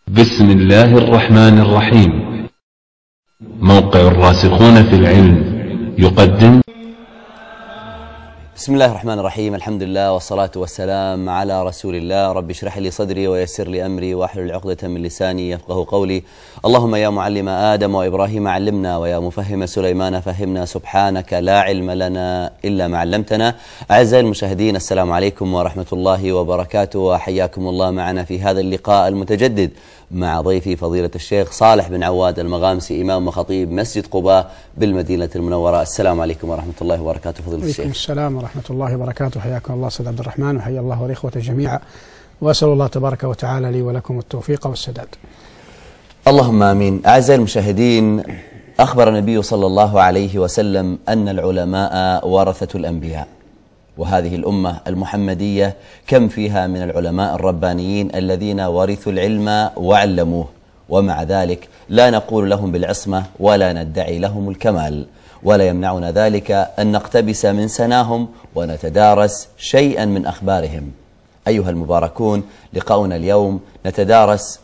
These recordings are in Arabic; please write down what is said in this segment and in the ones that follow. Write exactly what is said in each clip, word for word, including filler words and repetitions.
بسم الله الرحمن الرحيم. موقع الراسخون في العلم يقدم. بسم الله الرحمن الرحيم. الحمد لله والصلاة والسلام على رسول الله. رب اشرح لي صدري ويسر لي أمري واحلل عقدة من لساني يفقه قولي. اللهم يا معلم آدم وإبراهيم علمنا، ويا مفهم سليمان فهمنا، سبحانك لا علم لنا إلا ما علمتنا. أعزائي المشاهدين، السلام عليكم ورحمة الله وبركاته، وحياكم الله معنا في هذا اللقاء المتجدد مع ضيفي فضيلة الشيخ صالح بن عواد المغامسي، إمام وخطيب مسجد قباء بالمدينة المنورة. السلام عليكم ورحمة الله وبركاته فضيلة الشيخ. وعليكم السلام ورحمة الله وبركاته. حياكم الله سيد عبد الرحمن، وحيا الله الإخوة جميعا، وأسأل الله تبارك وتعالى لي ولكم التوفيق والسداد. اللهم آمين. أعزائي المشاهدين، أخبر النبي صلى الله عليه وسلم أن العلماء ورثة الأنبياء، وهذه الأمة المحمدية كم فيها من العلماء الربانيين الذين ورثوا العلم وعلموه، ومع ذلك لا نقول لهم بالعصمة ولا ندعي لهم الكمال، ولا يمنعنا ذلك أن نقتبس من سناهم ونتدارس شيئا من أخبارهم. أيها المباركون، لقاؤنا اليوم نتدارس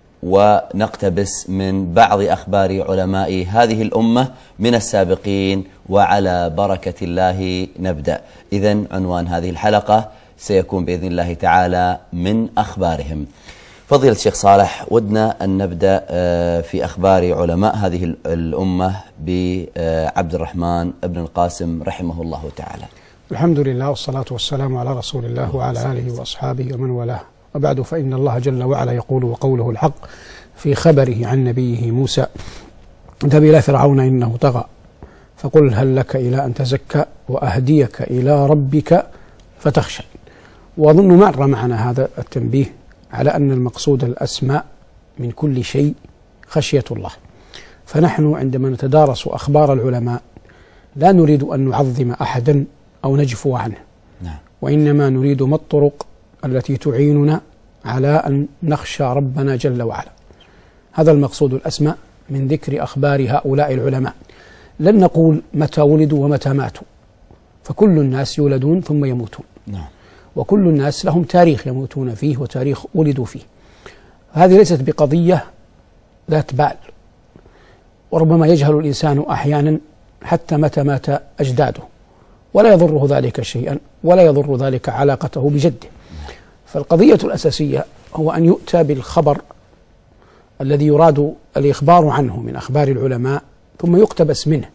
ونقتبس من بعض أخبار علماء هذه الأمة من السابقين، وعلى بركة الله نبدأ. إذن عنوان هذه الحلقة سيكون بإذن الله تعالى من أخبارهم. فضيلة الشيخ صالح، ودنا أن نبدأ في أخبار علماء هذه الأمة بعبد الرحمن بن القاسم رحمه الله تعالى. الحمد لله والصلاة والسلام على رسول الله وعلى آله وأصحابه ومن والاه، وبعد، فإن الله جل وعلا يقول وقوله الحق في خبره عن نبيه موسى: اذهب إلى فرعون إنه طغى فقل هل لك إلى أن تزكى وأهديك إلى ربك فتخشى. وأظن مر معنا هذا التنبيه على أن المقصود الأسمى من كل شيء خشية الله. فنحن عندما نتدارس أخبار العلماء لا نريد أن نعظم أحدا أو نجفو عنه، نعم. وإنما نريد ما الطرق التي تعيننا على أن نخشى ربنا جل وعلا. هذا المقصود الأسمى من ذكر أخبار هؤلاء العلماء. لن نقول متى ولدوا ومتى ماتوا، فكل الناس يولدون ثم يموتون، نعم. وكل الناس لهم تاريخ يموتون فيه وتاريخ ولدوا فيه. هذه ليست بقضية ذات بال، وربما يجهل الإنسان أحيانا حتى متى مات أجداده، ولا يضره ذلك شيئا، ولا يضر ذلك علاقته بجده. فالقضية الأساسية هو أن يؤتى بالخبر الذي يراد الإخبار عنه من أخبار العلماء، ثم يقتبس منه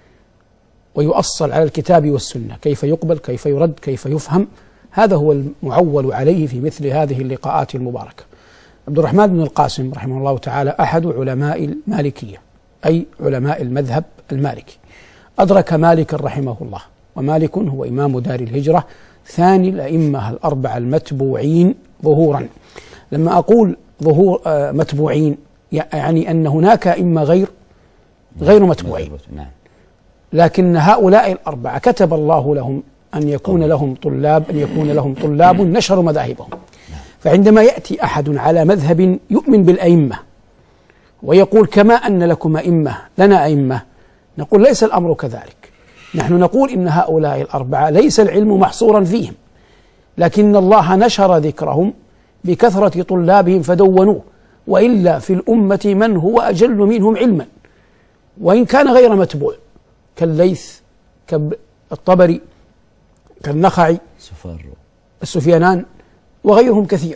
ويؤصل على الكتاب والسنة، كيف يقبل، كيف يرد، كيف يفهم. هذا هو المعول عليه في مثل هذه اللقاءات المباركة. عبد الرحمن بن القاسم رحمه الله تعالى أحد علماء المالكية، أي علماء المذهب المالكي. أدرك مالكا رحمه الله، ومالك هو إمام دار الهجرة، ثاني الأئمة الأربعة المتبوعين ظهورا. لما أقول ظهور آه متبوعين يعني أن هناك أئمة غير غير متبوعين، لكن هؤلاء الأربعة كتب الله لهم أن يكون لهم طلاب أن يكون لهم طلاب نشروا مذاهبهم. فعندما يأتي أحد على مذهب يؤمن بالأئمة ويقول كما أن لكم أئمة لنا أئمة، نقول ليس الأمر كذلك. نحن نقول إن هؤلاء الأربعة ليس العلم محصورا فيهم، لكن الله نشر ذكرهم بكثرة طلابهم فدونوه، وإلا في الأمة من هو أجل منهم علما وإن كان غير متبوع، كالليث، كالطبري، كالنخعي، السفيانان، وغيرهم كثير.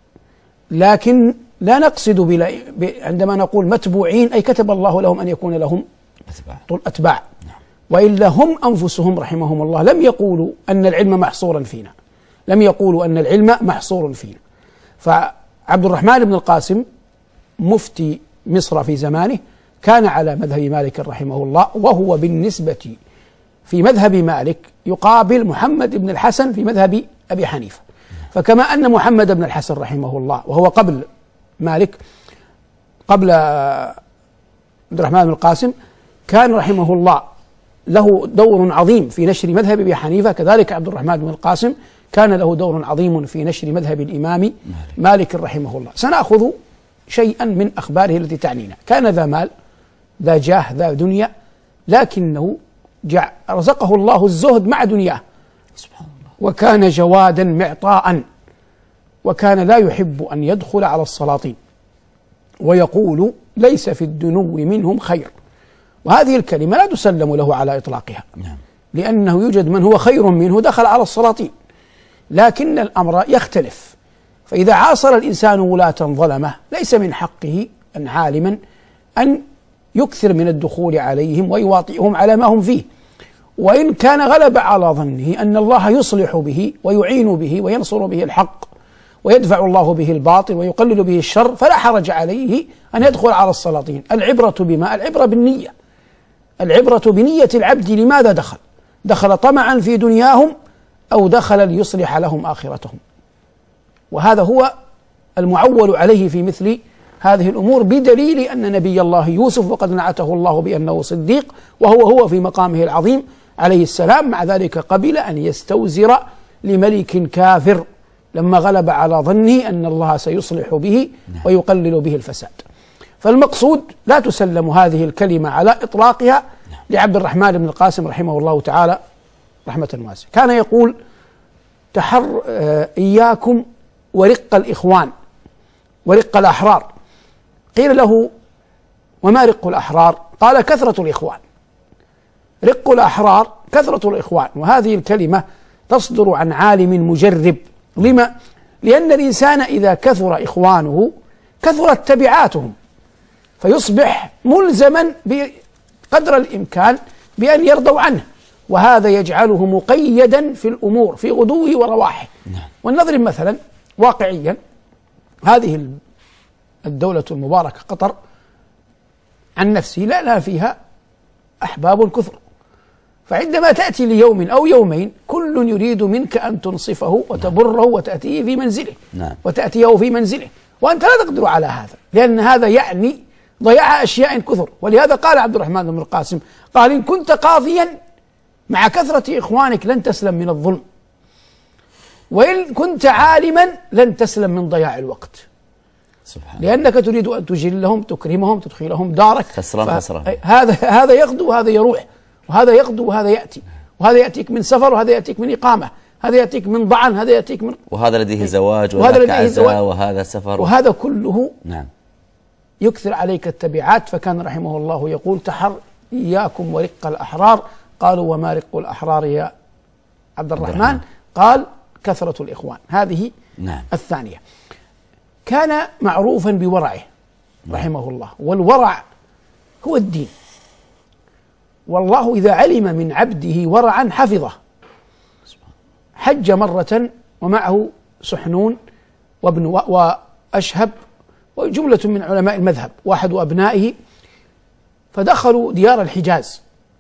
لكن لا نقصد بلا عندما نقول متبوعين أي كتب الله لهم أن يكون لهم أتباع، وإلا هم أنفسهم رحمهم الله لم يقولوا أن العلم محصورا فينا، لم يقولوا أن العلم محصور فينا. فعبد الرحمن بن القاسم مفتي مصر في زمانه كان على مذهب مالك رحمه الله، وهو بالنسبة في مذهب مالك يقابل محمد بن الحسن في مذهب أبي حنيفة. فكما أن محمد بن الحسن رحمه الله وهو قبل مالك، قبل عبد الرحمن بن القاسم، كان رحمه الله له دور عظيم في نشر مذهب أبي حنيفة، كذلك عبد الرحمن بن القاسم كان له دور عظيم في نشر مذهب الإمام مالك رحمه الله. سنأخذ شيئا من أخباره التي تعنينا. كان ذا مال، ذا جاه، ذا دنيا، لكنه رزقه الله الزهد مع دنياه، سبحان الله. وكان جوادا معطاء، وكان لا يحب أن يدخل على السلاطين، ويقول ليس في الدنو منهم خير. وهذه الكلمة لا تسلم له على إطلاقها، لأنه يوجد من هو خير منه دخل على السلاطين، لكن الأمر يختلف. فإذا عاصر الإنسان ولاة ظلمة ليس من حقه أن عالما أن يكثر من الدخول عليهم ويواطئهم على ما هم فيه، وإن كان غلب على ظنه أن الله يصلح به ويعين به وينصر به الحق ويدفع الله به الباطل ويقلل به الشر فلا حرج عليه أن يدخل على السلاطين. العبرة بما؟ العبرة بالنية، العبرة بنية العبد. لماذا دخل؟ دخل طمعا في دنياهم أو دخل ليصلح لهم آخرتهم؟ وهذا هو المعول عليه في مثل هذه الأمور، بدليل أن نبي الله يوسف وقد نعته الله بأنه صديق وهو هو في مقامه العظيم عليه السلام، مع ذلك قبل أن يستوزر لملك كافر لما غلب على ظنه أن الله سيصلح به ويقلل به الفساد. فالمقصود لا تسلم هذه الكلمة على إطلاقها لعبد الرحمن بن القاسم رحمه الله تعالى رحمة واسعة. كان يقول تحر إياكم ورق الإخوان ورق الأحرار. قيل له وما رق الأحرار؟ قال كثرة الإخوان. رق الأحرار كثرة الإخوان. وهذه الكلمة تصدر عن عالم مجرب. لما؟ لأن الإنسان إذا كثر إخوانه كثرت تبعاتهم، فيصبح ملزما بقدر الإمكان بأن يرضوا عنه، وهذا يجعله مقيدا في الأمور في غدوه ورواحه. ونضرب مثلا واقعيا، هذه الدولة المباركة قطر عن نفسه لا لها فيها أحباب كثر، فعندما تأتي ليوم أو يومين كل يريد منك أن تنصفه وتبره وتأتيه في منزله نعم. وتأتيه في منزله، وأنت لا تقدر على هذا، لأن هذا يعني ضياع أشياء كثر. ولهذا قال عبد الرحمن بن القاسم قال إن كنت قاضيا مع كثرة إخوانك لن تسلم من الظلم، وإن كنت عالما لن تسلم من ضياع الوقت، سبحان لأنك تريد أن تجلهم تكرمهم تدخلهم دارك، خسران خسران. هذا هذا يغدو وهذا يروح، وهذا يغدو وهذا يأتي، وهذا يأتيك من سفر وهذا يأتيك من إقامة، هذا يأتيك من ضعن، هذا يأتيك من وهذا لديه زواج وهذا لديه زواج وهذا سفر، وهذا كله نعم يكثر عليك التبعات. فكان رحمه الله يقول تحر إياكم ورق الأحرار. قالوا وما رق الأحرار يا عبد الرحمن؟ قال كثرة الإخوان. هذه نعم. الثانية. كان معروفا بورعه رحمه الله، والورع هو الدين، والله إذا علم من عبده ورعا حفظه. حج مرة ومعه سحنون وابن وأشهب وجملة من علماء المذهب واحد أبنائه، فدخلوا ديار الحجاز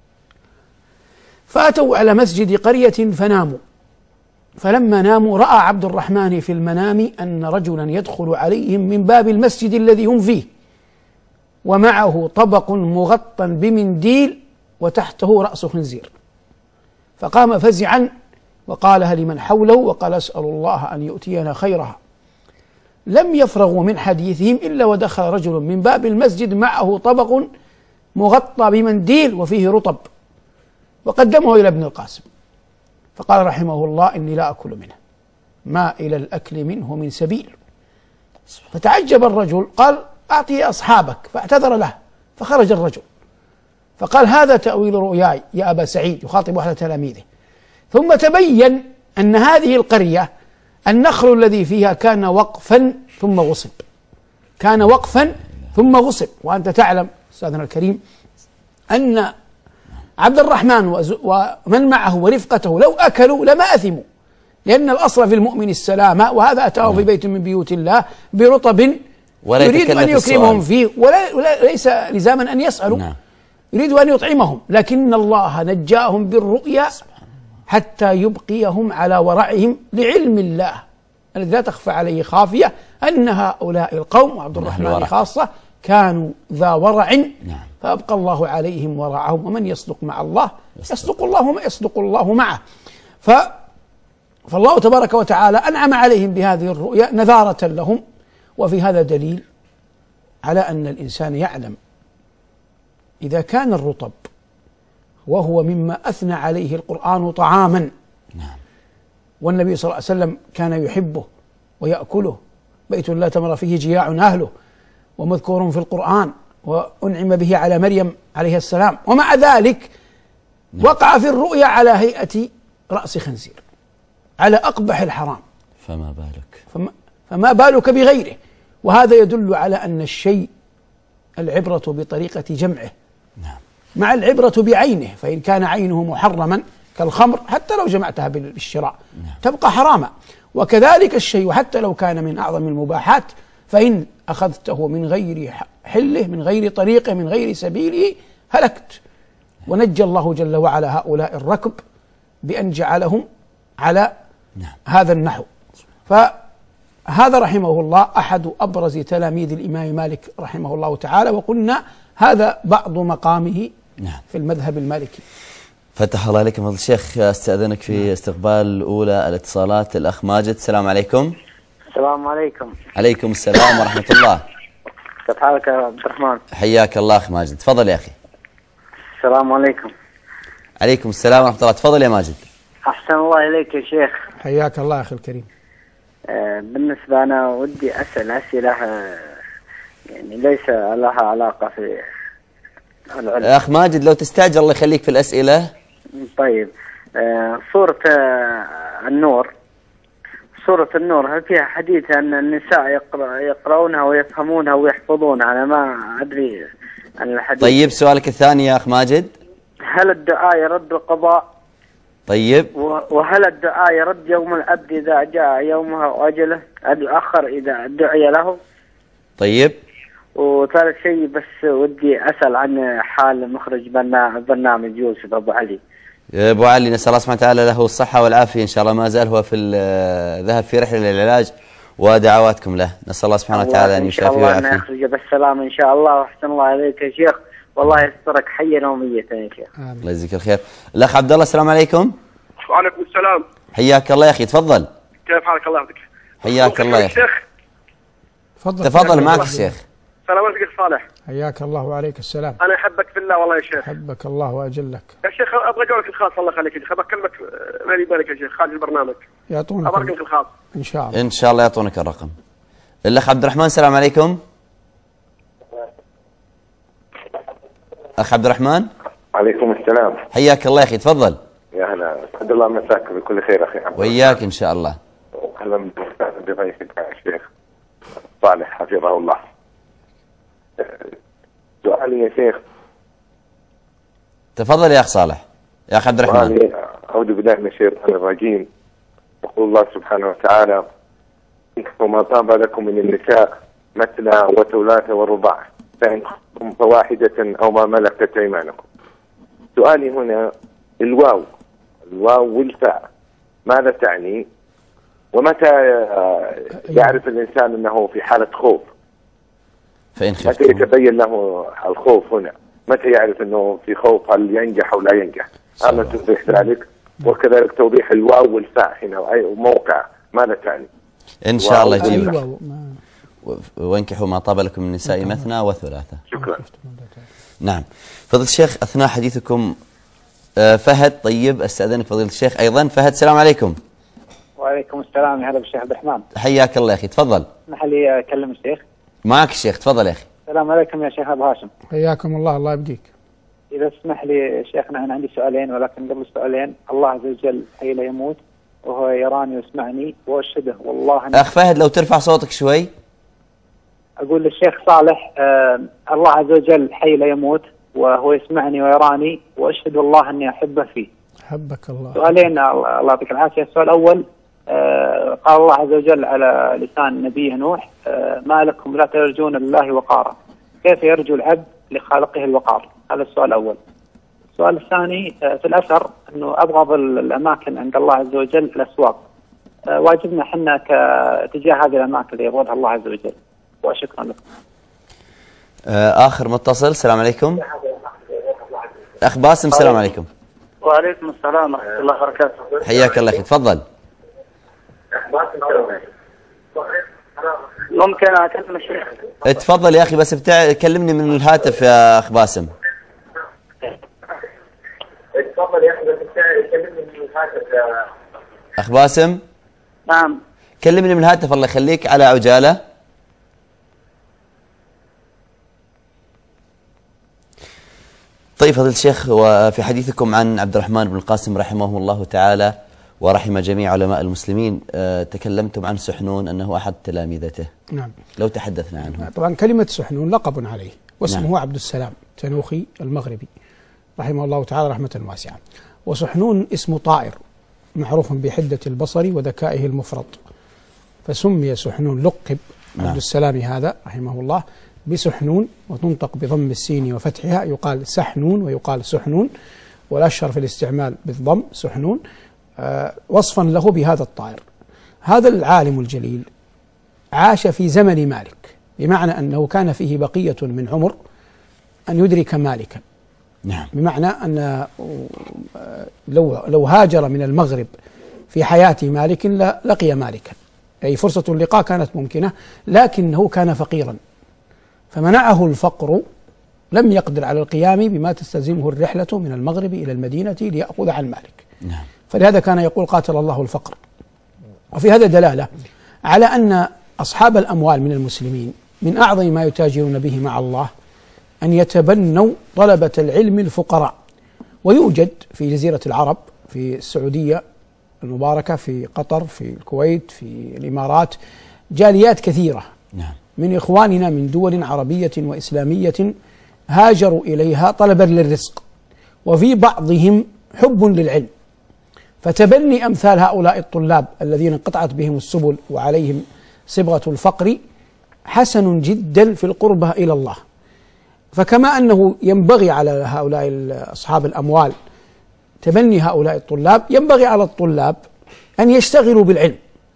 فأتوا على مسجد قرية فناموا. فلما ناموا رأى عبد الرحمن في المنام أن رجلا يدخل عليهم من باب المسجد الذي هم فيه ومعه طبق مغطى بمنديل وتحته رأس خنزير، فقام فزعا وقالها لمن حوله وقال أسأل الله أن يؤتينا خيرها. لم يفرغوا من حديثهم إلا ودخل رجل من باب المسجد معه طبق مغطى بمنديل وفيه رطب، وقدمه إلى ابن القاسم فقال رحمه الله إني لا أكل منه، ما إلى الأكل منه من سبيل. فتعجب الرجل قال أعطيه أصحابك، فاعتذر له فخرج الرجل فقال هذا تأويل رؤياي يا أبا سعيد، يخاطب أحد تلاميذه. ثم تبين أن هذه القرية النخل الذي فيها كان وقفا ثم غصب، كان وقفا ثم غصب. وأنت تعلم أستاذنا الكريم أن عبد الرحمن ومن معه ورفقته لو أكلوا لما أثموا، لأن الأصل في المؤمن السلامة، وهذا أتاه في بيت من بيوت الله برطب يريد أن يكرمهم فيه وليس لزاما أن يسألوا، نعم. يريد أن يطعمهم، لكن الله نجاهم بالرؤيا حتى يبقيهم على ورعهم لعلم الله الذي لا تخفى عليه خافية أن هؤلاء القوم وعبد الرحمن خاصة كانوا ذا ورع، نعم. فأبقى الله عليهم ورعهم، ومن يصدق مع الله يصدق الله يصدق الله معه. ف فالله تبارك وتعالى أنعم عليهم بهذه الرؤيا نذارة لهم. وفي هذا دليل على أن الإنسان يعلم إذا كان الرطب وهو مما أثنى عليه القرآن طعاما، نعم. والنبي صلى الله عليه وسلم كان يحبه ويأكله، بيت لا تمر فيه جياع أهله، ومذكور في القرآن وأنعم به على مريم عليه السلام، ومع ذلك وقع في الرؤيا على هيئة رأس خنزير، على أقبح الحرام. فما بالك فما, فما بالك بغيره. وهذا يدل على أن الشيء العبرة بطريقة جمعه، نعم، مع العبرة بعينه، فإن كان عينه محرما كالخمر حتى لو جمعتها بالشراء نعم. تبقى حراما. وكذلك الشيء حتى لو كان من أعظم المباحات، فإن أخذته من غير حله، من غير طريقه، من غير سبيله، هلكت. ونجى الله جل وعلا هؤلاء الركب بأن جعلهم على نعم. هذا النحو. فهذا رحمه الله أحد أبرز تلاميذ الإمام مالك رحمه الله تعالى، وقلنا هذا بعض مقامه نعم. في المذهب المالكي. فتح الله عليكم فضل الشيخ. استأذنك في استقبال أولى الاتصالات. الأخ ماجد، السلام عليكم. السلام عليكم. عليكم السلام ورحمة الله. كيف حالك يا عبد الرحمن؟ حياك الله أخ ماجد، تفضل يا أخي. السلام عليكم. عليكم السلام ورحمة الله، تفضل يا ماجد. أحسن الله إليك يا شيخ. حياك الله أخي الكريم. آه بالنسبة أنا ودي أسأل أسئلة آه يعني ليس لها علاقة في العلم. أخ ماجد لو تستعجل الله يخليك في الأسئلة. طيب، آه سورة آه النور، سورة النور هل فيها حديث أن النساء يقرأ يقرؤونها ويفهمونها ويحفظونها؟ أنا ما أدري عن الحديث. طيب سؤالك الثاني يا أخ ماجد. هل الدعاء يرد القضاء؟ طيب. وهل الدعاء يرد يوم العبد إذا جاء يومها وأجله؟ يؤخر إذا دعي له؟ طيب. وثالث شيء بس ودي أسأل عن حال مخرج برنامج يوسف أبو علي. أبو علي نسأل الله سبحانه وتعالى له الصحة والعافية إن شاء الله، ما زال هو في ذهب في رحلة للعلاج، ودعواتكم له نسأل الله سبحانه وتعالى أن يشافيه ويعافيه. الله أن يخرج بالسلامة إن شاء الله، وأحسن الله عليك يا شيخ، والله يسترك حيا وميتا يا شيخ. الله يجزيك الخير. الأخ عبد الله، السلام عليكم. وعليكم السلام. حياك الله يا أخي، تفضل. كيف حالك الله يحفظك؟ حياك الله يا أخي. تفضل تفضل معك الشيخ. سلام عليكم يا صالح. حياك الله وعليك السلام. أنا أحبك في الله والله يا شيخ. حبك الله وأجلك. يا شيخ أبغى جولك الخاص الله يخليك يا شيخ، أبغى أكلمك مالي بالك يا شيخ خارج البرنامج. يعطونك أبغى أكلمك الخاص. إن شاء الله. إن شاء الله يعطونك الرقم. الأخ عبد الرحمن، السلام عليكم. أخ عبد الرحمن. عليكم السلام. حياك الله يا أخي، تفضل. يا هلا، اسعد الله مساك بكل خير اخي عبد. وإياك إن شاء الله. اهلا بضيفك الشيخ صالح حفظه الله. سؤالي يا شيخ. تفضل يا أخ صالح. يا أخ عبد الرحمن. أعوذ بالله من الشيطان الرجيم. يقول الله سبحانه وتعالى: وما طاب لكم من النساء مثنى وثلاث ورباع فإن خفتم فواحدة أو ما ملكت أيمانكم. سؤالي هنا، الواو الواو والفاء ماذا تعني؟ ومتى يعرف الإنسان أنه في حالة خوف؟ فإن متى خفتم. يتبين له الخوف هنا؟ متى يعرف أنه في خوف، هل ينجح أو لا ينجح؟ هذا توضيح ذلك، وكذلك توضيح الواو والفاء هنا وموقع ماذا تعني؟ إن شاء الله يجيب. أيوة. ما- وانكحوا ما طاب لكم من النساء مثنى وثلاثة. شكرا. نعم. فضيلة الشيخ أثناء حديثكم آه، فهد، طيب استأذنك فضيلة الشيخ أيضا. فهد، السلام عليكم. وعليكم السلام، يا هلا بالشيخ عبد الرحمن. حياك الله يا أخي، تفضل. اسمح لي أكلم الشيخ. معك الشيخ، تفضل يا أخي. السلام عليكم يا شيخ أبو هاشم. حياكم الله، الله يبقيك. إذا تسمح لي شيخنا، أنا عندي سؤالين، ولكن قبل السؤالين، الله عز وجل حي لا يموت وهو يراني ويسمعني وأشهده والله أن أخ فهد لو ترفع صوتك شوي. أقول للشيخ صالح آه الله عز وجل حي لا يموت وهو يسمعني ويراني وأشهد والله أني أحبه فيه. حبك الله. سؤالين الله يعطيك العافية. السؤال الأول، آه قال الله عز وجل على لسان نبيه نوح: آه ما لكم لا ترجون لله وقارا. كيف يرجو العبد لخالقه الوقار؟ هذا السؤال الأول. السؤال الثاني، آه في الأثر أنه أبغض الأماكن عند الله عز وجل الأسواق. آه واجبنا حنا كتجاه هذه الأماكن اللي يبغضها الله عز وجل. وشكرا لكم. آه، آخر متصل، السلام عليكم. أخ باسم، السلام عليكم. وعليكم السلام ورحمة الله وبركاته. حياك الله أخي، تفضل. ممكن أكلم الشيخ؟ تفضل يا أخي، بس بتاع كلمني من الهاتف يا أخ باسم. تفضل يا أخي، بس كلمني من الهاتف يا أخ باسم. نعم. كلمني من الهاتف الله يخليك على عجالة. طيب فضيلة الشيخ، وفي حديثكم عن عبد الرحمن بن القاسم رحمه الله تعالى ورحم جميع علماء المسلمين، تكلمتم عن سحنون أنه أحد تلامذته. نعم. لو تحدثنا عنه. طبعا كلمة سحنون لقب عليه، واسمه نعم. عبد السلام تنوخي المغربي رحمه الله تعالى رحمة واسعة. وسحنون اسم طائر معروف بحدة البصر وذكائه المفرط، فسمي سحنون، لقب نعم. عبد السلام هذا رحمه الله بسحنون، وتنطق بضم السين وفتحها، يقال سحنون ويقال سحنون، والأشهر في الاستعمال بالضم سحنون، آه وصفا له بهذا الطائر. هذا العالم الجليل عاش في زمن مالك، بمعنى أنه كان فيه بقية من عمر أن يدرك مالكا. نعم. بمعنى أن لو لو هاجر من المغرب في حياة مالك لقي مالكا، أي فرصة اللقاء كانت ممكنة، لكنه كان فقيرا فمنعه الفقر، لم يقدر على القيام بما تستلزمه الرحلة من المغرب إلى المدينة ليأخذ عن مالك. نعم. فلهذا كان يقول قاتل الله الفقر. وفي هذا دلالة على أن أصحاب الأموال من المسلمين من أعظم ما يتاجرون به مع الله أن يتبنوا طلبة العلم الفقراء. ويوجد في جزيرة العرب، في السعودية المباركة، في قطر، في الكويت، في الإمارات، جاليات كثيرة نعم. من إخواننا من دول عربية وإسلامية هاجروا إليها طلبا للرزق، وفي بعضهم حب للعلم، فتبني أمثال هؤلاء الطلاب الذين انقطعت بهم السبل وعليهم صبغة الفقر حسن جدا في القربة إلى الله. فكما أنه ينبغي على هؤلاء أصحاب الأموال تبني هؤلاء الطلاب، ينبغي على الطلاب أن يشتغلوا بالعلم،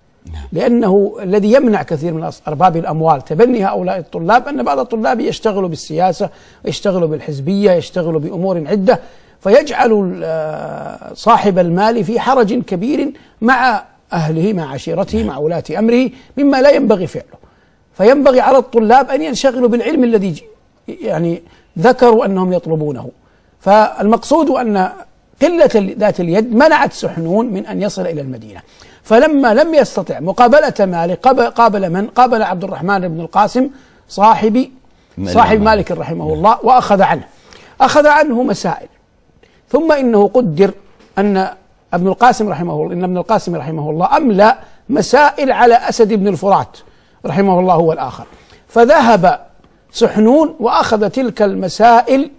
لأنه الذي يمنع كثير من أرباب الأموال تبني هؤلاء الطلاب أن بعض الطلاب يشتغلوا بالسياسة، يشتغلوا بالحزبية، يشتغلوا بأمور عدة، فيجعل صاحب المال في حرج كبير مع أهله، مع عشيرته، مع ولاة أمره، مما لا ينبغي فعله. فينبغي على الطلاب أن ينشغلوا بالعلم الذي يعني ذكروا أنهم يطلبونه. فالمقصود أن قلة ذات اليد منعت سحنون من أن يصل إلى المدينة، فلما لم يستطع مقابلة مالك قابل من؟ قابل عبد الرحمن بن القاسم صاحب صاحب مالك رحمه الله، وأخذ عنه أخذ عنه مسائل. ثم إنه قدر أن ابن القاسم رحمه الله إن ابن القاسم رحمه الله أملى مسائل على أسد بن الفرات رحمه الله هو الآخر، فذهب سحنون وأخذ تلك المسائل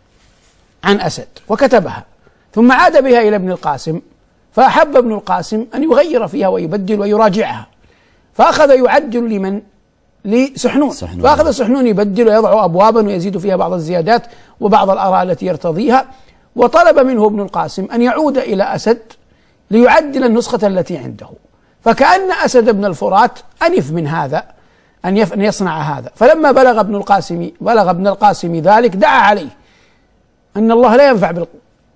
عن أسد وكتبها، ثم عاد بها إلى ابن القاسم، فأحب ابن القاسم أن يغير فيها ويبدل ويراجعها، فأخذ يعدل لمن؟ لسحنون. سحنون. فأخذ سحنون يبدل ويضع أبوابا ويزيد فيها بعض الزيادات وبعض الآراء التي يرتضيها، وطلب منه ابن القاسم أن يعود إلى أسد ليعدل النسخة التي عنده، فكأن أسد بن الفرات أنف من هذا أن يصنع هذا. فلما بلغ ابن القاسم بلغ ابن القاسم ذلك دعا عليه أن الله لا ينفع بال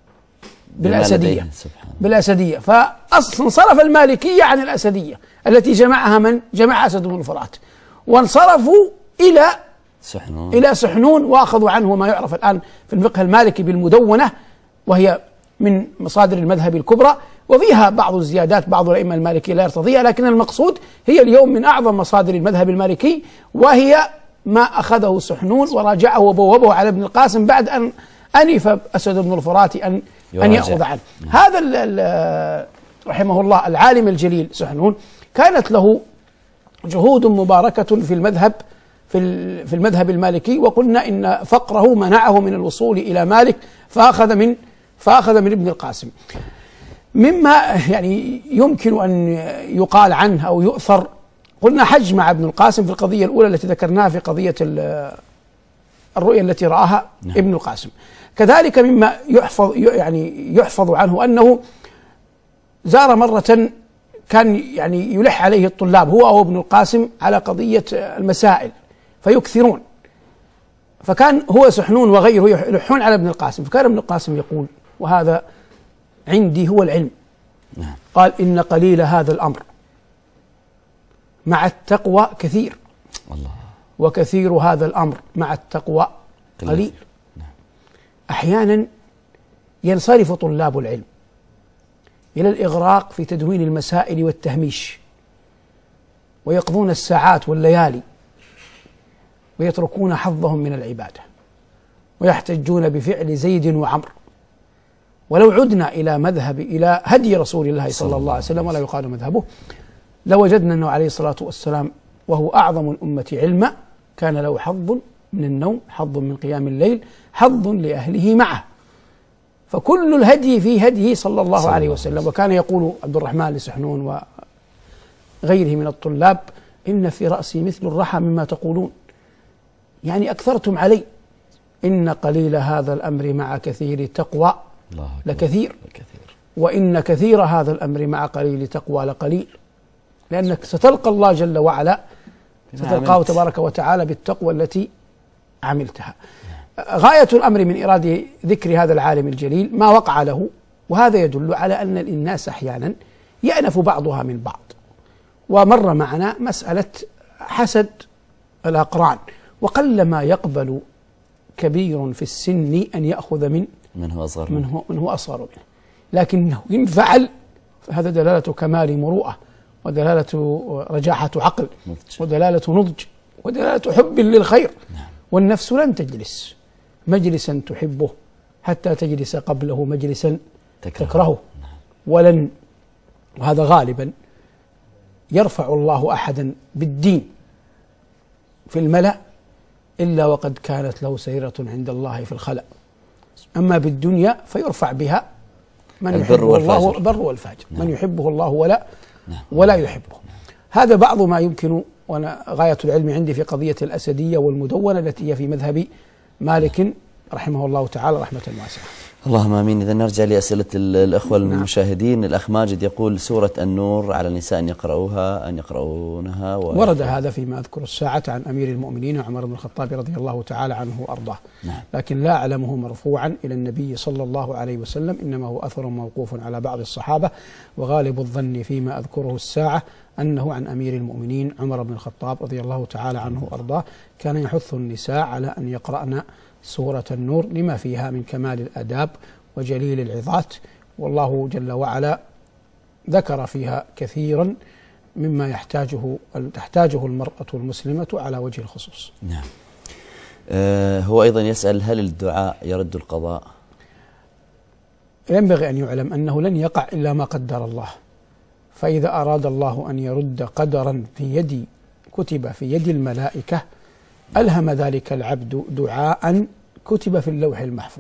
بالأسدية بالأسدية فانصرف المالكية عن الأسدية التي جمعها من؟ جمع أسد بن الفرات، وانصرفوا إلى سحنون إلى سحنون، وأخذوا عنه ما يعرف الآن في الفقه المالكي بالمدونة، وهي من مصادر المذهب الكبرى، وفيها بعض الزيادات بعض الأئمة المالكية لا يرتضيها، لكن المقصود هي اليوم من أعظم مصادر المذهب المالكي، وهي ما أخذه سحنون وراجعه وبوبه على ابن القاسم بعد أن أنف أسد بن الفرات أن أن يأخذ عنه. هذا رحمه الله العالم الجليل سحنون كانت له جهود مباركة في المذهب في في المذهب المالكي، وقلنا إن فقره منعه من الوصول إلى مالك، فأخذ من فأخذ من ابن القاسم. مما يعني يمكن أن يقال عنه أو يؤثر، قلنا حج مع ابن القاسم في القضية الأولى التي ذكرناها في قضية الرؤيا التي رآها نعم. ابن القاسم. كذلك مما يحفظ يعني يحفظ عنه أنه زار مرة كان يعني يلح عليه الطلاب هو أو ابن القاسم على قضية المسائل فيكثرون، فكان هو سحنون وغيره يلحون على ابن القاسم، فكان ابن القاسم يقول وهذا عندي هو العلم نعم. قال إن قليل هذا الأمر مع التقوى كثير الله. وكثير هذا الأمر مع التقوى قليل نعم. أحيانا ينصرف طلاب العلم إلى الإغراق في تدوين المسائل والتهميش، ويقضون الساعات والليالي ويتركون حظهم من العبادة، ويحتجون بفعل زيد وعمر. ولو عدنا إلى مذهب إلى هدي رسول الله صلى الله عليه وسلم ولا يقال مذهبه، لوجدنا أنه عليه الصلاة والسلام وهو أعظم الأمة علما كان له حظ من النوم، حظ من قيام الليل، حظ لأهله معه. فكل الهدي في هديه صلى الله عليه وسلم. وكان يقول عبد الرحمن لسحنون وغيره من الطلاب: إن في رأسي مثل الرحى مما تقولون، يعني أكثرتم علي. إن قليل هذا الأمر مع كثير تقوى لكثير، وإن كثير هذا الأمر مع قليل تقوى لقليل. لأنك ستلقى الله جل وعلا، ستلقاه تبارك وتعالى بالتقوى التي عملتها. غاية الأمر من إرادة ذكر هذا العالم الجليل ما وقع له، وهذا يدل على أن الناس أحيانا يأنف بعضها من بعض. ومر معنا مسألة حسد الأقران، وقلما يقبل كبير في السن أن يأخذ من من هو أصغر منه, من هو أصغر منه، لكنه إن فعل فهذا دلالة كمال مروءة، ودلالة رجاحة عقل، ودلالة نضج، ودلالة حب للخير. والنفس لن تجلس مجلسا تحبه حتى تجلس قبله مجلسا تكرهه، ولن، وهذا غالبا يرفع الله أحدا بالدين في الملأ إلا وقد كانت له سيرة عند الله في الخلأ. أما بالدنيا فيرفع بها من يحبه الله البر والفاجر، من يحبه الله ولا ولا يحبه. هذا بعض ما يمكن، وأنا غاية العلم عندي في قضية الأسدية والمدونة التي هي في مذهب مالك رحمه الله تعالى رحمة واسعة. اللهم آمين. إذا نرجع لأسئلة الأخوة المشاهدين. نعم. الأخ ماجد يقول: سورة النور على النساء أن يقرؤوها أن يقرؤونها و... ورد هذا فيما أذكر الساعة عن أمير المؤمنين عمر بن الخطاب رضي الله تعالى عنه وأرضاه. نعم. لكن لا أعلمه مرفوعا إلى النبي صلى الله عليه وسلم، إنما هو أثر موقوف على بعض الصحابة، وغالب الظن فيما أذكره الساعة أنه عن أمير المؤمنين عمر بن الخطاب رضي الله تعالى عنه وأرضاه، كان يحث النساء على أن يقرأن سورة النور لما فيها من كمال الآداب وجليل العظات، والله جل وعلا ذكر فيها كثيرا مما يحتاجه تحتاجه المرأة المسلمة على وجه الخصوص. نعم. آه هو أيضا يسأل: هل الدعاء يرد القضاء؟ ينبغي أن يعلم أنه لن يقع إلا ما قدر الله، فإذا أراد الله أن يرد قدرا في يد كتب في يد الملائكة ألهم ذلك العبد دعاء كتب في اللوح المحفوظ،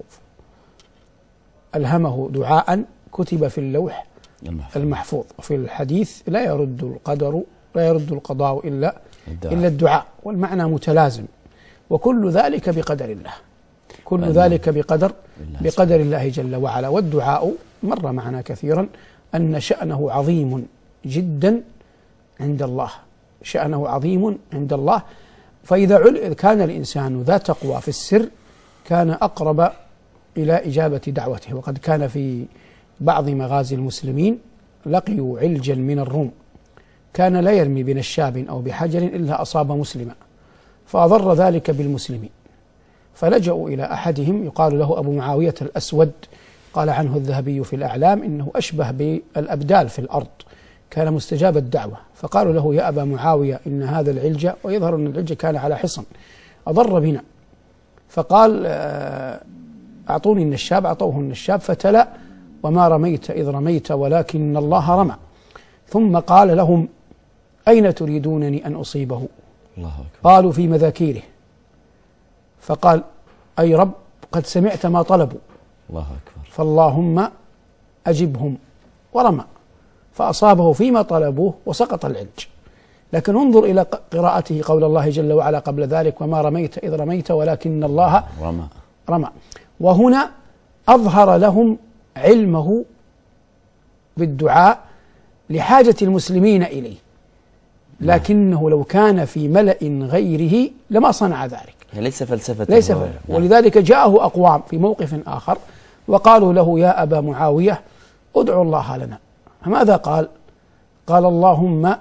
ألهمه دعاء كتب في اللوح المحفوظ, المحفوظ. وفي الحديث: لا يرد القدر لا يرد القضاء إلا الدعاء. إلا الدعاء، والمعنى متلازم، وكل ذلك بقدر الله، كل ذلك بقدر بقدر الله جل وعلا. والدعاء مر معنا كثيرا أن شأنه عظيم جدا عند الله، شأنه عظيم عند الله. فإذا كان الإنسان ذا تقوى في السر كان أقرب إلى إجابة دعوته. وقد كان في بعض مغازي المسلمين لقيوا علجا من الروم، كان لا يرمي بنشاب أو بحجر إلا أصاب مسلما، فأضر ذلك بالمسلمين، فلجأوا إلى أحدهم يقال له أبو معاوية الأسود، قال عنه الذهبي في الأعلام إنه أشبه بالأبدال في الأرض، كان مستجاب الدعوة. فقالوا له: يا أبا معاوية، إن هذا العلج، ويظهر أن العلج كان على حصن، أضر بنا. فقال: أعطوني النشاب. أعطوه النشاب فتلا: وما رميت إذ رميت ولكن الله رمى. ثم قال لهم: أين تريدونني أن أصيبه؟ الله أكبر. قالوا: في مذاكيره. فقال: أي رب، قد سمعت ما طلبوا. الله أكبر. فاللهم أجبهم، ورمى، فأصابه فيما طلبوه وسقط العلج. لكن انظر إلى قراءته قول الله جل وعلا قبل ذلك: وما رميت إذ رميت ولكن الله رمى. رمى. وهنا أظهر لهم علمه بالدعاء لحاجة المسلمين إليه، لكنه لو كان في ملأ غيره لما صنع ذلك. ليس فلسفة ليس فلسفة. ولذلك جاءه أقوام في موقف آخر وقالوا له: يا أبا معاوية، ادعوا الله لنا. ماذا قال؟ قال: اللهم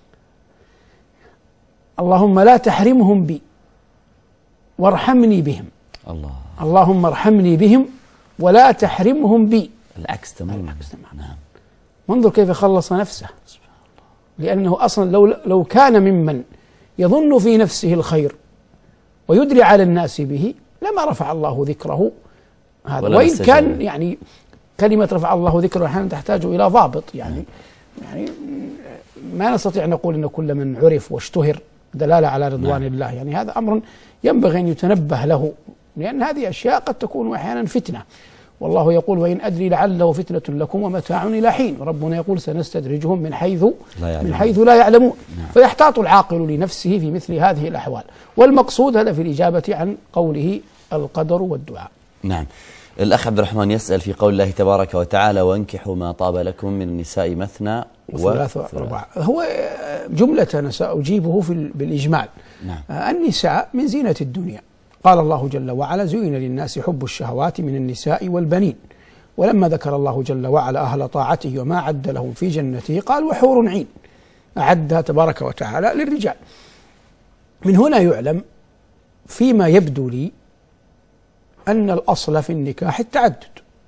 اللهم لا تحرمهم بي وارحمني بهم. الله. اللهم ارحمني بهم ولا تحرمهم بي. العكس تماما. نعم. وانظر كيف خلص نفسه، لأنه أصلا لو لو كان ممن يظن في نفسه الخير ويدري على الناس به لما رفع الله ذكره هذا. وإن كان يعني كلمة رفع الله ذكره أحيانا تحتاج إلى ضابط، يعني يعني ما نستطيع أن نقول أن كل من عرف واشتهر دلالة على رضوان نعم. الله، يعني هذا أمر ينبغي أن يتنبه له، لأن هذه أشياء قد تكون أحيانا فتنة، والله يقول وإن أدري لعله فتنة لكم ومتاع إلى حين، ربنا يقول سنستدرجهم من حيث لا من حيث لا يعلمون. نعم. فيحتاط العاقل لنفسه في مثل هذه الأحوال، والمقصود هذا في الإجابة عن قوله القدر والدعاء. نعم. الأخ عبد الرحمن يسأل في قول الله تبارك وتعالى وانكحوا ما طاب لكم من النساء مثنى وثلاث وأربعة، هو جملة أنا سأجيبه في بالإجمال. نعم. النساء من زينة الدنيا، قال الله جل وعلا زين للناس حب الشهوات من النساء والبنين، ولما ذكر الله جل وعلا أهل طاعته وما عد لهم في جنته قال وحور عين أعدها تبارك وتعالى للرجال. من هنا يعلم فيما يبدو لي أن الأصل في النكاح التعدد،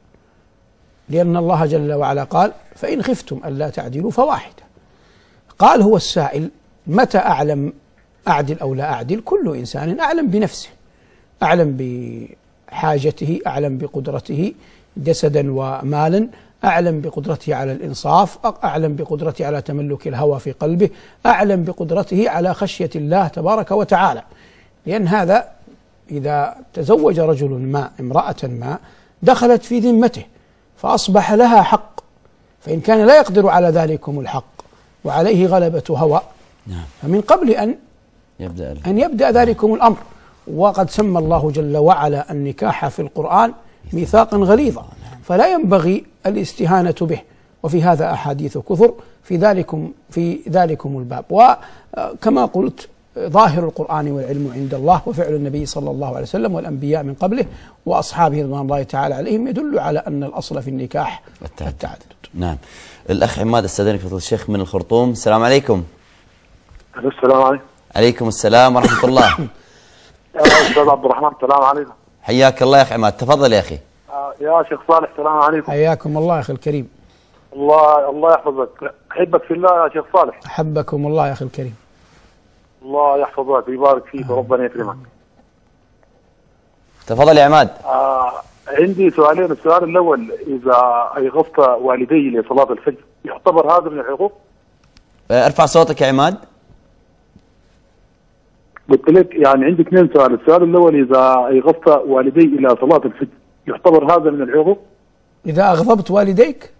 لأن الله جل وعلا قال فإن خفتم ألا تعدلوا فواحدة. قال هو السائل متى أعلم أعدل أو لا أعدل؟ كل إنسان أعلم بنفسه، أعلم بحاجته، أعلم بقدرته جسدا ومالا، أعلم بقدرته على الإنصاف، أعلم بقدرته على تملك الهوى في قلبه، أعلم بقدرته على خشية الله تبارك وتعالى. لأن هذا إذا تزوج رجل ما امرأة ما دخلت في ذمته فأصبح لها حق، فإن كان لا يقدر على ذلكم الحق وعليه غلبة هوى فمن قبل أن يبدأ, أن يبدأ ذلكم الأمر. وقد سمى الله جل وعلا النكاح في القرآن ميثاقا غليظا، فلا ينبغي الاستهانة به، وفي هذا أحاديث كثر في ذلكم في ذلكم الباب. وكما قلت ظاهر القرآن والعلم عند الله، وفعل النبي صلى الله عليه وسلم والأنبياء من قبله وأصحابه رضوان الله تعالى عليهم يدل على أن الأصل في النكاح التعدد. نعم. الأخ عماد استاذنك فضيلة الشيخ من الخرطوم. السلام عليكم. السلام عليكم. عليكم السلام ورحمة الله. يا أستاذ عبد الرحمن السلام عليكم. حياك الله يا أخي عماد، تفضل يا أخي. يا شيخ صالح السلام عليكم. حياكم الله يا أخي الكريم. الله الله يحفظك، أحبك في الله يا شيخ صالح. أحبكم الله يا أخي الكريم. الله يحفظك ويبارك فيك وربنا يكرمك. تفضل يا عماد. آه عندي سؤالين، السؤال الأول إذا أيغفت والدي لصلاة الفجر يعتبر هذا من العقوق؟ ارفع صوتك يا عماد. قلت لك يعني عندي اثنين سؤال، السؤال الأول إذا أيغفت والدي إلى صلاة الفجر يعتبر هذا من العقوق؟ إذا أغضبت والديك؟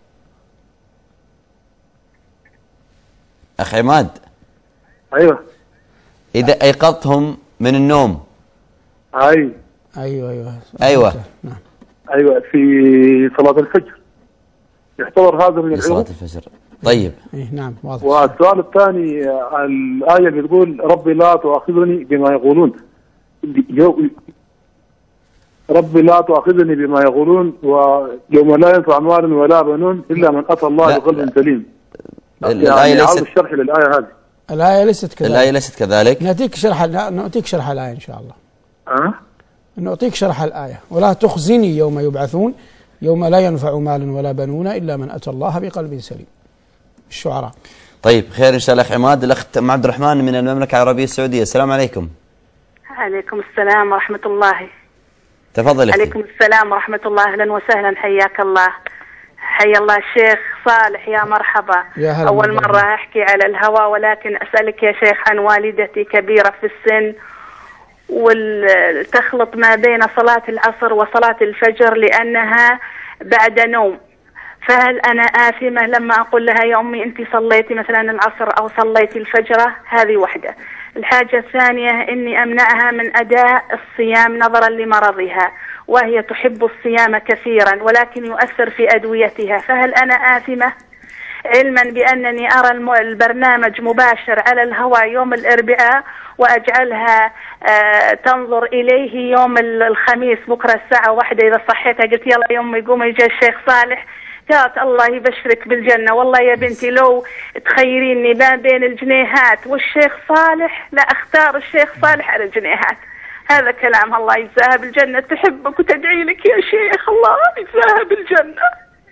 أخ عماد. أيوه. إذا أيقظتهم من النوم. أي. أيوه أيوه أيوه نعم. أيوه في صلاة الفجر يعتبر هذا من العقوق؟ صلاة الفجر. طيب. إيه نعم واضح. والسؤال الثاني الآية اللي بتقول ربي لا تؤاخذني بما يقولون، ربي لا تؤاخذني بما يقولون ويوم لا ينفع مال ولا بنون إلا من أتى الله بقلب سليم. الآية يعني ليست الشرح للآية هذه. الآية ليست كذلك. الآية ليست كذلك. نعطيك شرح نعطيك شرح الآية إن شاء الله. أه؟ نعطيك شرح الآية ولا تخزني يوم يبعثون يوم لا ينفع مال ولا بنون إلا من أتى الله بقلب سليم. الشعراء. طيب خير إن شاء الله. أخ عماد. الأخ عبد الرحمن من المملكة العربية السعودية. السلام عليكم. عليكم السلام ورحمة الله. تفضل. عليكم السلام ورحمة الله. أهلا وسهلا، حياك الله. حيا الله الشيخ صالح، يا مرحبا. يا أول مرة أحكي على الهواء، ولكن أسألك يا شيخ عن والدتي كبيرة في السن وتخلط ما بين صلاة العصر وصلاة الفجر لأنها بعد نوم، فهل أنا آثمة لما أقول لها يا أمي أنت صليتي مثلا العصر أو صليتي الفجر؟ هذه وحدة. الحاجة الثانية إني أمنعها من أداء الصيام نظرا لمرضها، وهي تحب الصيام كثيرا ولكن يؤثر في أدويتها، فهل أنا آثمة؟ علما بأنني أرى البرنامج مباشر على الهواء يوم الأربعاء وأجعلها آه تنظر إليه يوم الخميس بكرة الساعة واحدة إذا صحيتها. قلت يلا يوم يقوم يجي الشيخ صالح، قالت الله يبشرك بالجنة، والله يا بنتي لو تخيريني ما بين الجنيهات والشيخ صالح لا أختار الشيخ صالح على الجنيهات. هذا كلام، الله يجزاها بالجنة، تحبك وتدعي لك يا شيخ، الله يجزاها بالجنة.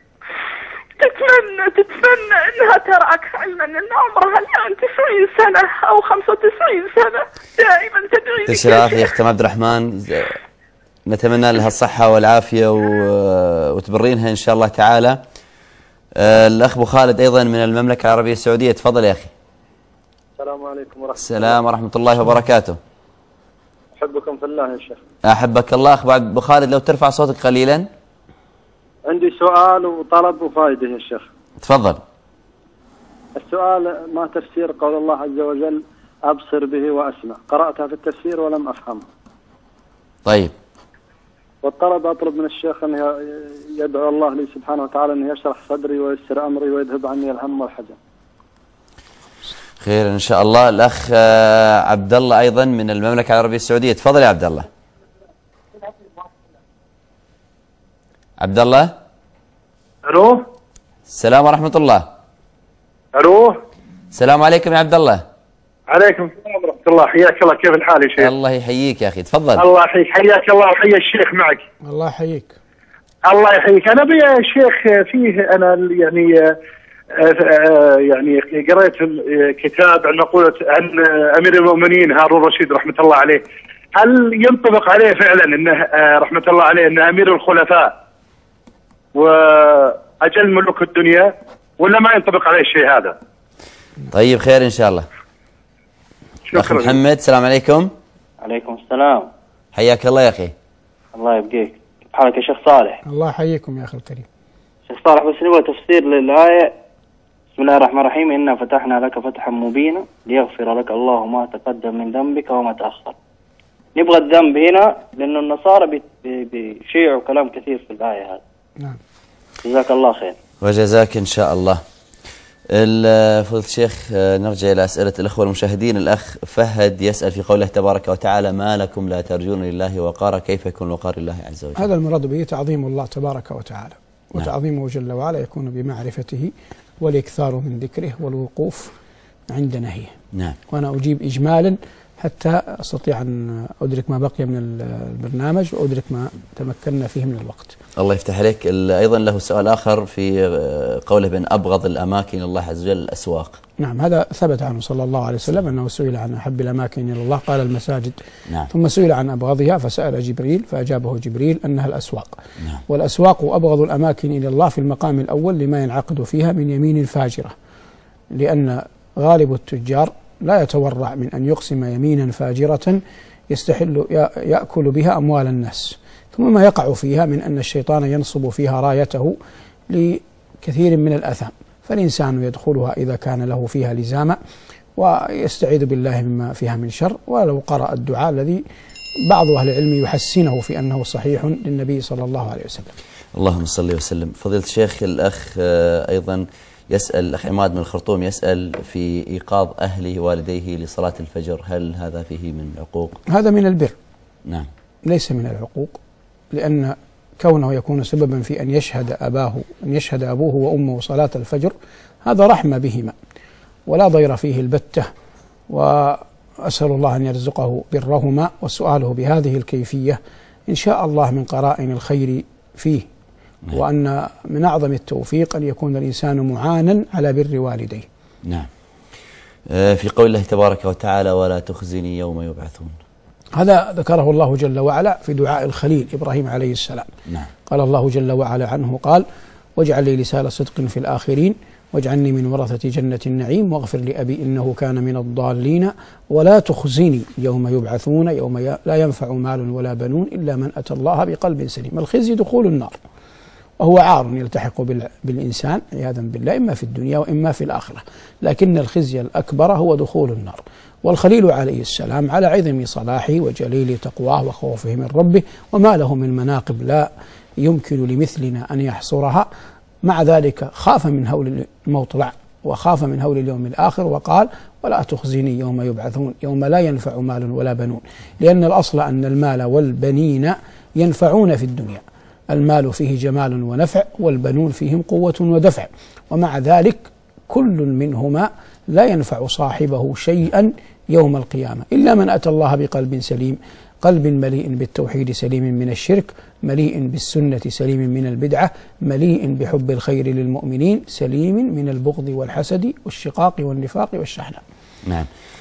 تتمنى تتمنى انها تراك، علما ان عمرها الان تسعين سنة او خمسة وتسعين سنة، دائما تدعي لك. تشرف يا اخت عبد الرحمن. نتمنى لها الصحة والعافية وتبرينها إن شاء الله تعالى. الأخ أبو خالد أيضا من المملكة العربية السعودية، تفضل يا أخي. السلام عليكم ورحمة الله. السلام ورحمة الله وبركاته. أحبكم في الله يا شيخ. أحبك الله. أخ أبو خالد لو ترفع صوتك قليلا. عندي سؤال وطلب وفائدة يا شيخ. تفضل. السؤال: ما تفسير قول الله عز وجل أبصر به وأسمع؟ قرأتها في التفسير ولم أفهمها. طيب. والطلب أطلب من الشيخ أن يدعو الله لي سبحانه وتعالى أن يشرح صدري ويسر أمري ويذهب عني الهم والحزن. خير إن شاء الله. الأخ عبد الله أيضا من المملكة العربية السعودية، تفضل يا عبد الله. عبد الله. ألو. السلام ورحمة الله. ألو. السلام عليكم يا عبد الله. عليكم السلام ورحمة الله. حياك الله، كيف الحال يا شيخ؟ الله يحييك يا أخي، تفضل. الله يحييك، حياك الله وحيا الشيخ معك. الله يحييك. الله يحييك. أنا بي يا شيخ فيه أنا يعني يعني قريت كتاب عن مقولة عن أمير المؤمنين هارون الرشيد رحمة الله عليه. هل ينطبق عليه فعلا أنه رحمة الله عليه أنه أمير الخلفاء وأجل ملوك الدنيا، ولا ما ينطبق عليه الشيء هذا؟ طيب خير إن شاء الله. أخ محمد، السلام عليكم. عليكم السلام. حياك الله يا أخي. الله يبقيك. كيف حالك يا شيخ صالح؟ الله يحييكم يا أخي الكريم. شيخ صالح بس نبغى تفسير للآية. بسم الله الرحمن الرحيم: إنا فتحنا لك فتحا مبينا ليغفر لك الله ما تقدم من ذنبك وما تأخر. نبغى الذنب هنا لأنه النصارى بيشيعوا كلام كثير في الآية هذه. نعم. جزاك الله خير. وجزاك إن شاء الله. فضيلة الشيخ، نرجع إلى أسئلة الأخوة المشاهدين. الأخ فهد يسأل في قوله تبارك وتعالى: ما لكم لا ترجون لله وقارا، كيف يكون وقار الله عز وجل؟ هذا المراد به تعظيم الله تبارك وتعالى، وتعظيمه جل وعلا يكون بمعرفته والإكثار من ذكره والوقوف عند نهيه. نعم. وأنا أجيب إجمالا حتى أستطيع أن أدرك ما بقي من البرنامج وأدرك ما تمكنا فيه من الوقت. الله يفتح عليك. أيضا له سؤال آخر في قوله بأن أبغض الأماكن الله عز وجل الأسواق. نعم، هذا ثبت عنه صلى الله عليه وسلم أنه سئل عن أحب الأماكن إلى الله قال المساجد. نعم. ثم سئل عن أبغضها فسأل جبريل فأجابه جبريل أنها الأسواق. نعم. والأسواق أبغض الأماكن إلى الله في المقام الأول لما ينعقد فيها من يمين فاجرة، لأن غالب التجار لا يتورع من أن يقسم يمينا فاجرة يستحل يأكل بها أموال الناس، ثم ما يقع فيها من أن الشيطان ينصب فيها رايته لكثير من الأثام، فالإنسان يدخلها إذا كان له فيها لزاما ويستعيذ بالله مما فيها من شر، ولو قرأ الدعاء الذي بعض أهل العلم يحسنه في أنه صحيح للنبي صلى الله عليه وسلم. اللهم صل وسلم. فضيلة الشيخ، الأخ أيضا يسأل، الأخ عماد من الخرطوم يسأل في إيقاظ أهله والديه لصلاة الفجر، هل هذا فيه من عقوق؟ هذا من البر. نعم. ليس من العقوق، لأن كونه يكون سببا في أن يشهد أباه أن يشهد أبوه وأمه صلاة الفجر هذا رحمة بهما ولا ضير فيه البتة، وأسأل الله أن يرزقه برهما، وسؤاله بهذه الكيفية إن شاء الله من قرائن الخير فيه. نعم. وأن من أعظم التوفيق أن يكون الإنسان معانا على بر والديه. نعم. في قول الله تبارك وتعالى: ولا تخزني يوم يبعثون، هذا ذكره الله جل وعلا في دعاء الخليل إبراهيم عليه السلام. نعم. قال الله جل وعلا عنه قال: واجعل لي لسان صدق في الآخرين واجعلني من ورثة جنة النعيم واغفر لأبي إنه كان من الضالين ولا تخزني يوم يبعثون يوم لا ينفع مال ولا بنون إلا من أتى الله بقلب سليم. الخزي دخول النار، وهو عار يلتحق بالإنسان عياذا بالله إما في الدنيا وإما في الآخرة، لكن الخزي الأكبر هو دخول النار. والخليل عليه السلام على عظم صلاحه وجليل تقواه وخوفه من ربه وما له من مناقب لا يمكن لمثلنا أن يحصرها، مع ذلك خاف من هول الموطلع وخاف من هول اليوم الآخر وقال: ولا تخزني يوم يبعثون يوم لا ينفع مال ولا بنون، لأن الأصل أن المال والبنين ينفعون في الدنيا، المال فيه جمال ونفع والبنون فيهم قوة ودفع، ومع ذلك كل منهما لا ينفع صاحبه شيئا يوم القيامة إلا من أتى الله بقلب سليم، قلب مليء بالتوحيد سليم من الشرك، مليء بالسنة سليم من البدعة، مليء بحب الخير للمؤمنين، سليم من البغض والحسد والشقاق والنفاق والشحناء. نعم.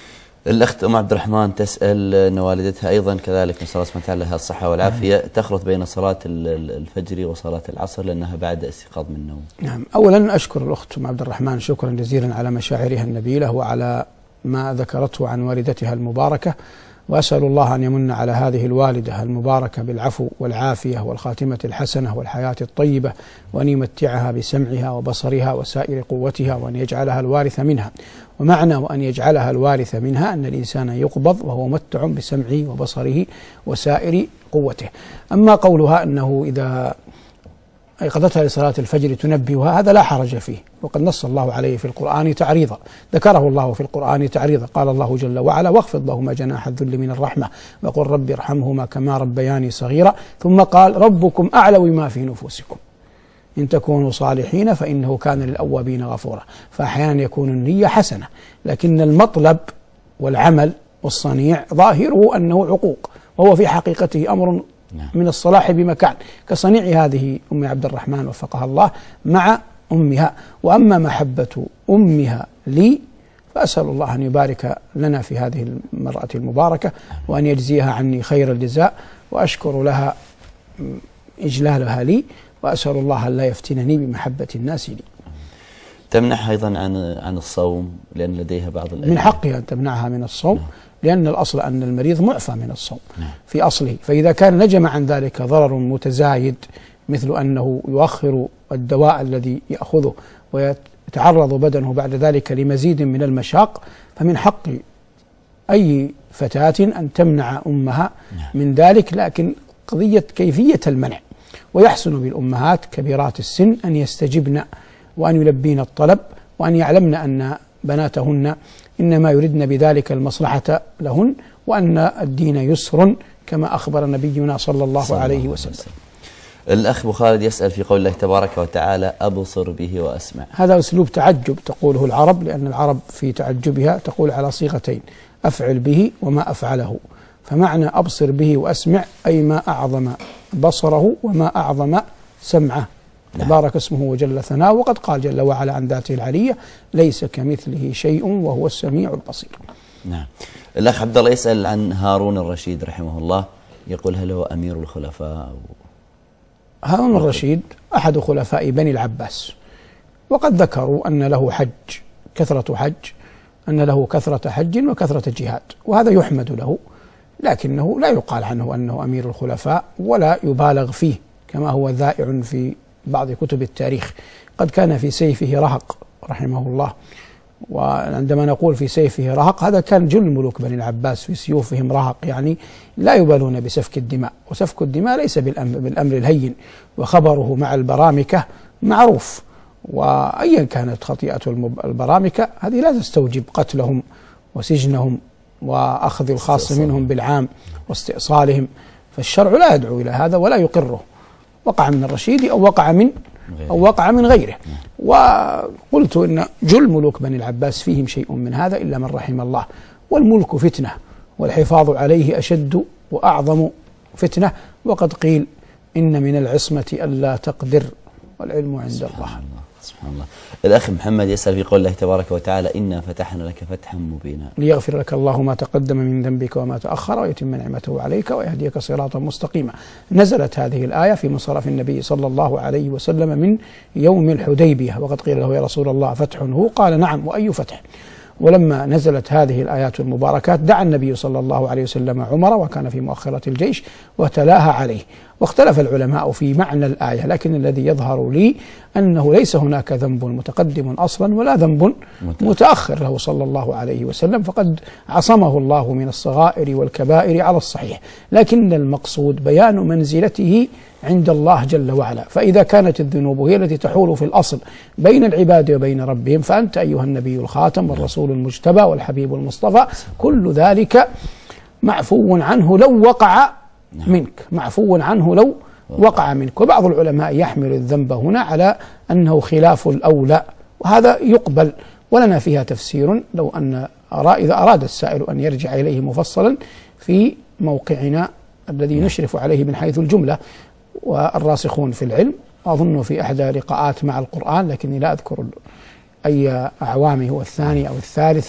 الأخت أم عبد الرحمن تسأل أن والدتها أيضا كذلك نسأل الله سبحانه وتعالى لها الصحة والعافية تخلط بين صلاة الفجر وصلاة العصر لأنها بعد استيقاظ من النوم. نعم، أولا أشكر الأخت أم عبد الرحمن شكرا جزيلا على مشاعرها النبيلة وعلى ما ذكرته عن والدتها المباركة، وأسأل الله أن يمن على هذه الوالدة المباركة بالعفو والعافية والخاتمة الحسنة والحياة الطيبة، وأن يمتعها بسمعها وبصرها وسائر قوتها، وأن يجعلها الوارث منها. ومعنى وأن يجعلها الوارث منها أن الإنسان يقبض وهو ممتع بسمعه وبصره وسائر قوته. أما قولها أنه إذا أيقظتها لصلاة الفجر تنبهها هذا لا حرج فيه، وقد نص الله عليه في القرآن تعريضا، ذكره الله في القرآن تعريضا، قال الله جل وعلا: واخفض لهما جناح الذل من الرحمة وقل رب ارحمهما كما ربياني صغيرا، ثم قال: ربكم أعلم بما في نفوسكم إن تكونوا صالحين فإنه كان للأوابين غفورا. فأحيانا يكون النية حسنة، لكن المطلب والعمل والصنيع ظاهره أنه عقوق، وهو في حقيقته أمر من الصلاح بمكان، كصنيع هذه أم عبد الرحمن وفقها الله مع أمها. وأما محبة أمها لي فأسأل الله أن يبارك لنا في هذه المرأة المباركة، وأن يجزيها عني خير الجزاء، وأشكر لها إجلالها لي، وأسأل الله أن لا يفتنني بمحبة الناس لي. تمنعها أيضا عن عن الصوم لأن لديها بعض الأيام. من حقها أن تمنعها من الصوم، لأن الأصل أن المريض معفى من الصوم في أصله، فإذا كان نجم عن ذلك ضرر متزايد مثل أنه يؤخر الدواء الذي يأخذه ويتعرض بدنه بعد ذلك لمزيد من المشاق، فمن حق أي فتاة أن تمنع أمها من ذلك، لكن قضية كيفية المنع. ويحسن بالأمهات كبيرات السن أن يستجبن وأن يلبين الطلب، وأن يعلمن أن بناتهن إنما يردن بذلك المصلحة لهن، وأن الدين يسر كما أخبر نبينا صلى الله صلى عليه الله وسلم. وسلم. الأخ أبو خالد يسأل في قول الله تبارك وتعالى: أبصر به وأسمع. هذا أسلوب تعجب تقوله العرب، لأن العرب في تعجبها تقول على صيغتين: أفعل به وما أفعله. فمعنى أبصر به وأسمع أي ما أعظم بصره وما أعظم سمعه، تبارك اسمه وجل ثناؤه، وقد قال جل وعلا عن ذاته العلية: ليس كمثله شيء وهو السميع البصير. نعم. الأخ عبد الله يسأل عن هارون الرشيد رحمه الله، يقول: هل هو أمير الخلفاء؟ هارون الرشيد أحد خلفاء بني العباس، وقد ذكروا أن له حج كثرة حج أن له كثرة حج وكثرة جهاد، وهذا يحمد له، لكنه لا يقال عنه أنه أمير الخلفاء ولا يبالغ فيه كما هو ذائع في بعض كتب التاريخ. قد كان في سيفه رهق رحمه الله، وعندما نقول في سيفه رهق هذا كان جل ملوك بني العباس في سيوفهم رهق، يعني لا يبالون بسفك الدماء، وسفك الدماء ليس بالأمر, بالأمر الهين، وخبره مع البرامكة معروف، وأيا كانت خطيئة البرامكة هذه لا تستوجب قتلهم وسجنهم وأخذ الخاص منهم بالعام واستئصالهم، فالشرع لا يدعو إلى هذا ولا يقره. وقع من الرشيد أو وقع من أو وقع من غيره. وقلت إن جل ملوك بني العباس فيهم شيء من هذا إلا من رحم الله، والملك فتنة والحفاظ عليه أشد وأعظم فتنة، وقد قيل إن من العصمة ألا تقدر والعلم عند الله. الله سبحان الله. الأخ محمد يسأل في قول الله تبارك وتعالى: إنا فتحنا لك فتحا مبينا. ليغفر لك الله ما تقدم من ذنبك وما تأخر ويتم نعمته عليك ويهديك صراطا مستقيما. نزلت هذه الآية في منصرف النبي صلى الله عليه وسلم من يوم الحديبية، وقد قيل له: يا رسول الله فتح هو؟ قال: نعم، وأي فتح؟ ولما نزلت هذه الآيات المباركات دعا النبي صلى الله عليه وسلم عمر، وكان في مؤخرة الجيش، وتلاها عليه. واختلف العلماء في معنى الآية، لكن الذي يظهر لي أنه ليس هناك ذنب متقدم أصلا ولا ذنب متأخر له صلى الله عليه وسلم، فقد عصمه الله من الصغائر والكبائر على الصحيح، لكن المقصود بيان منزلته عند الله جل وعلا. فإذا كانت الذنوب هي التي تحول في الأصل بين العباد وبين ربهم، فأنت أيها النبي الخاتم والرسول المجتبى والحبيب المصطفى، كل ذلك معفو عنه لو وقع منك، معفو عنه لو وقع منك. وبعض العلماء يحمل الذنب هنا على أنه خلاف الأولى، وهذا يقبل ولنا فيها تفسير لو أن إذا أراد السائل أن يرجع إليه مفصلا في موقعنا الذي نشرف عليه من حيث الجملة والراسخون في العلم، أظن في إحدى لقاءات مع القرآن، لكني لا أذكر أي أعوامه هو الثاني أو الثالث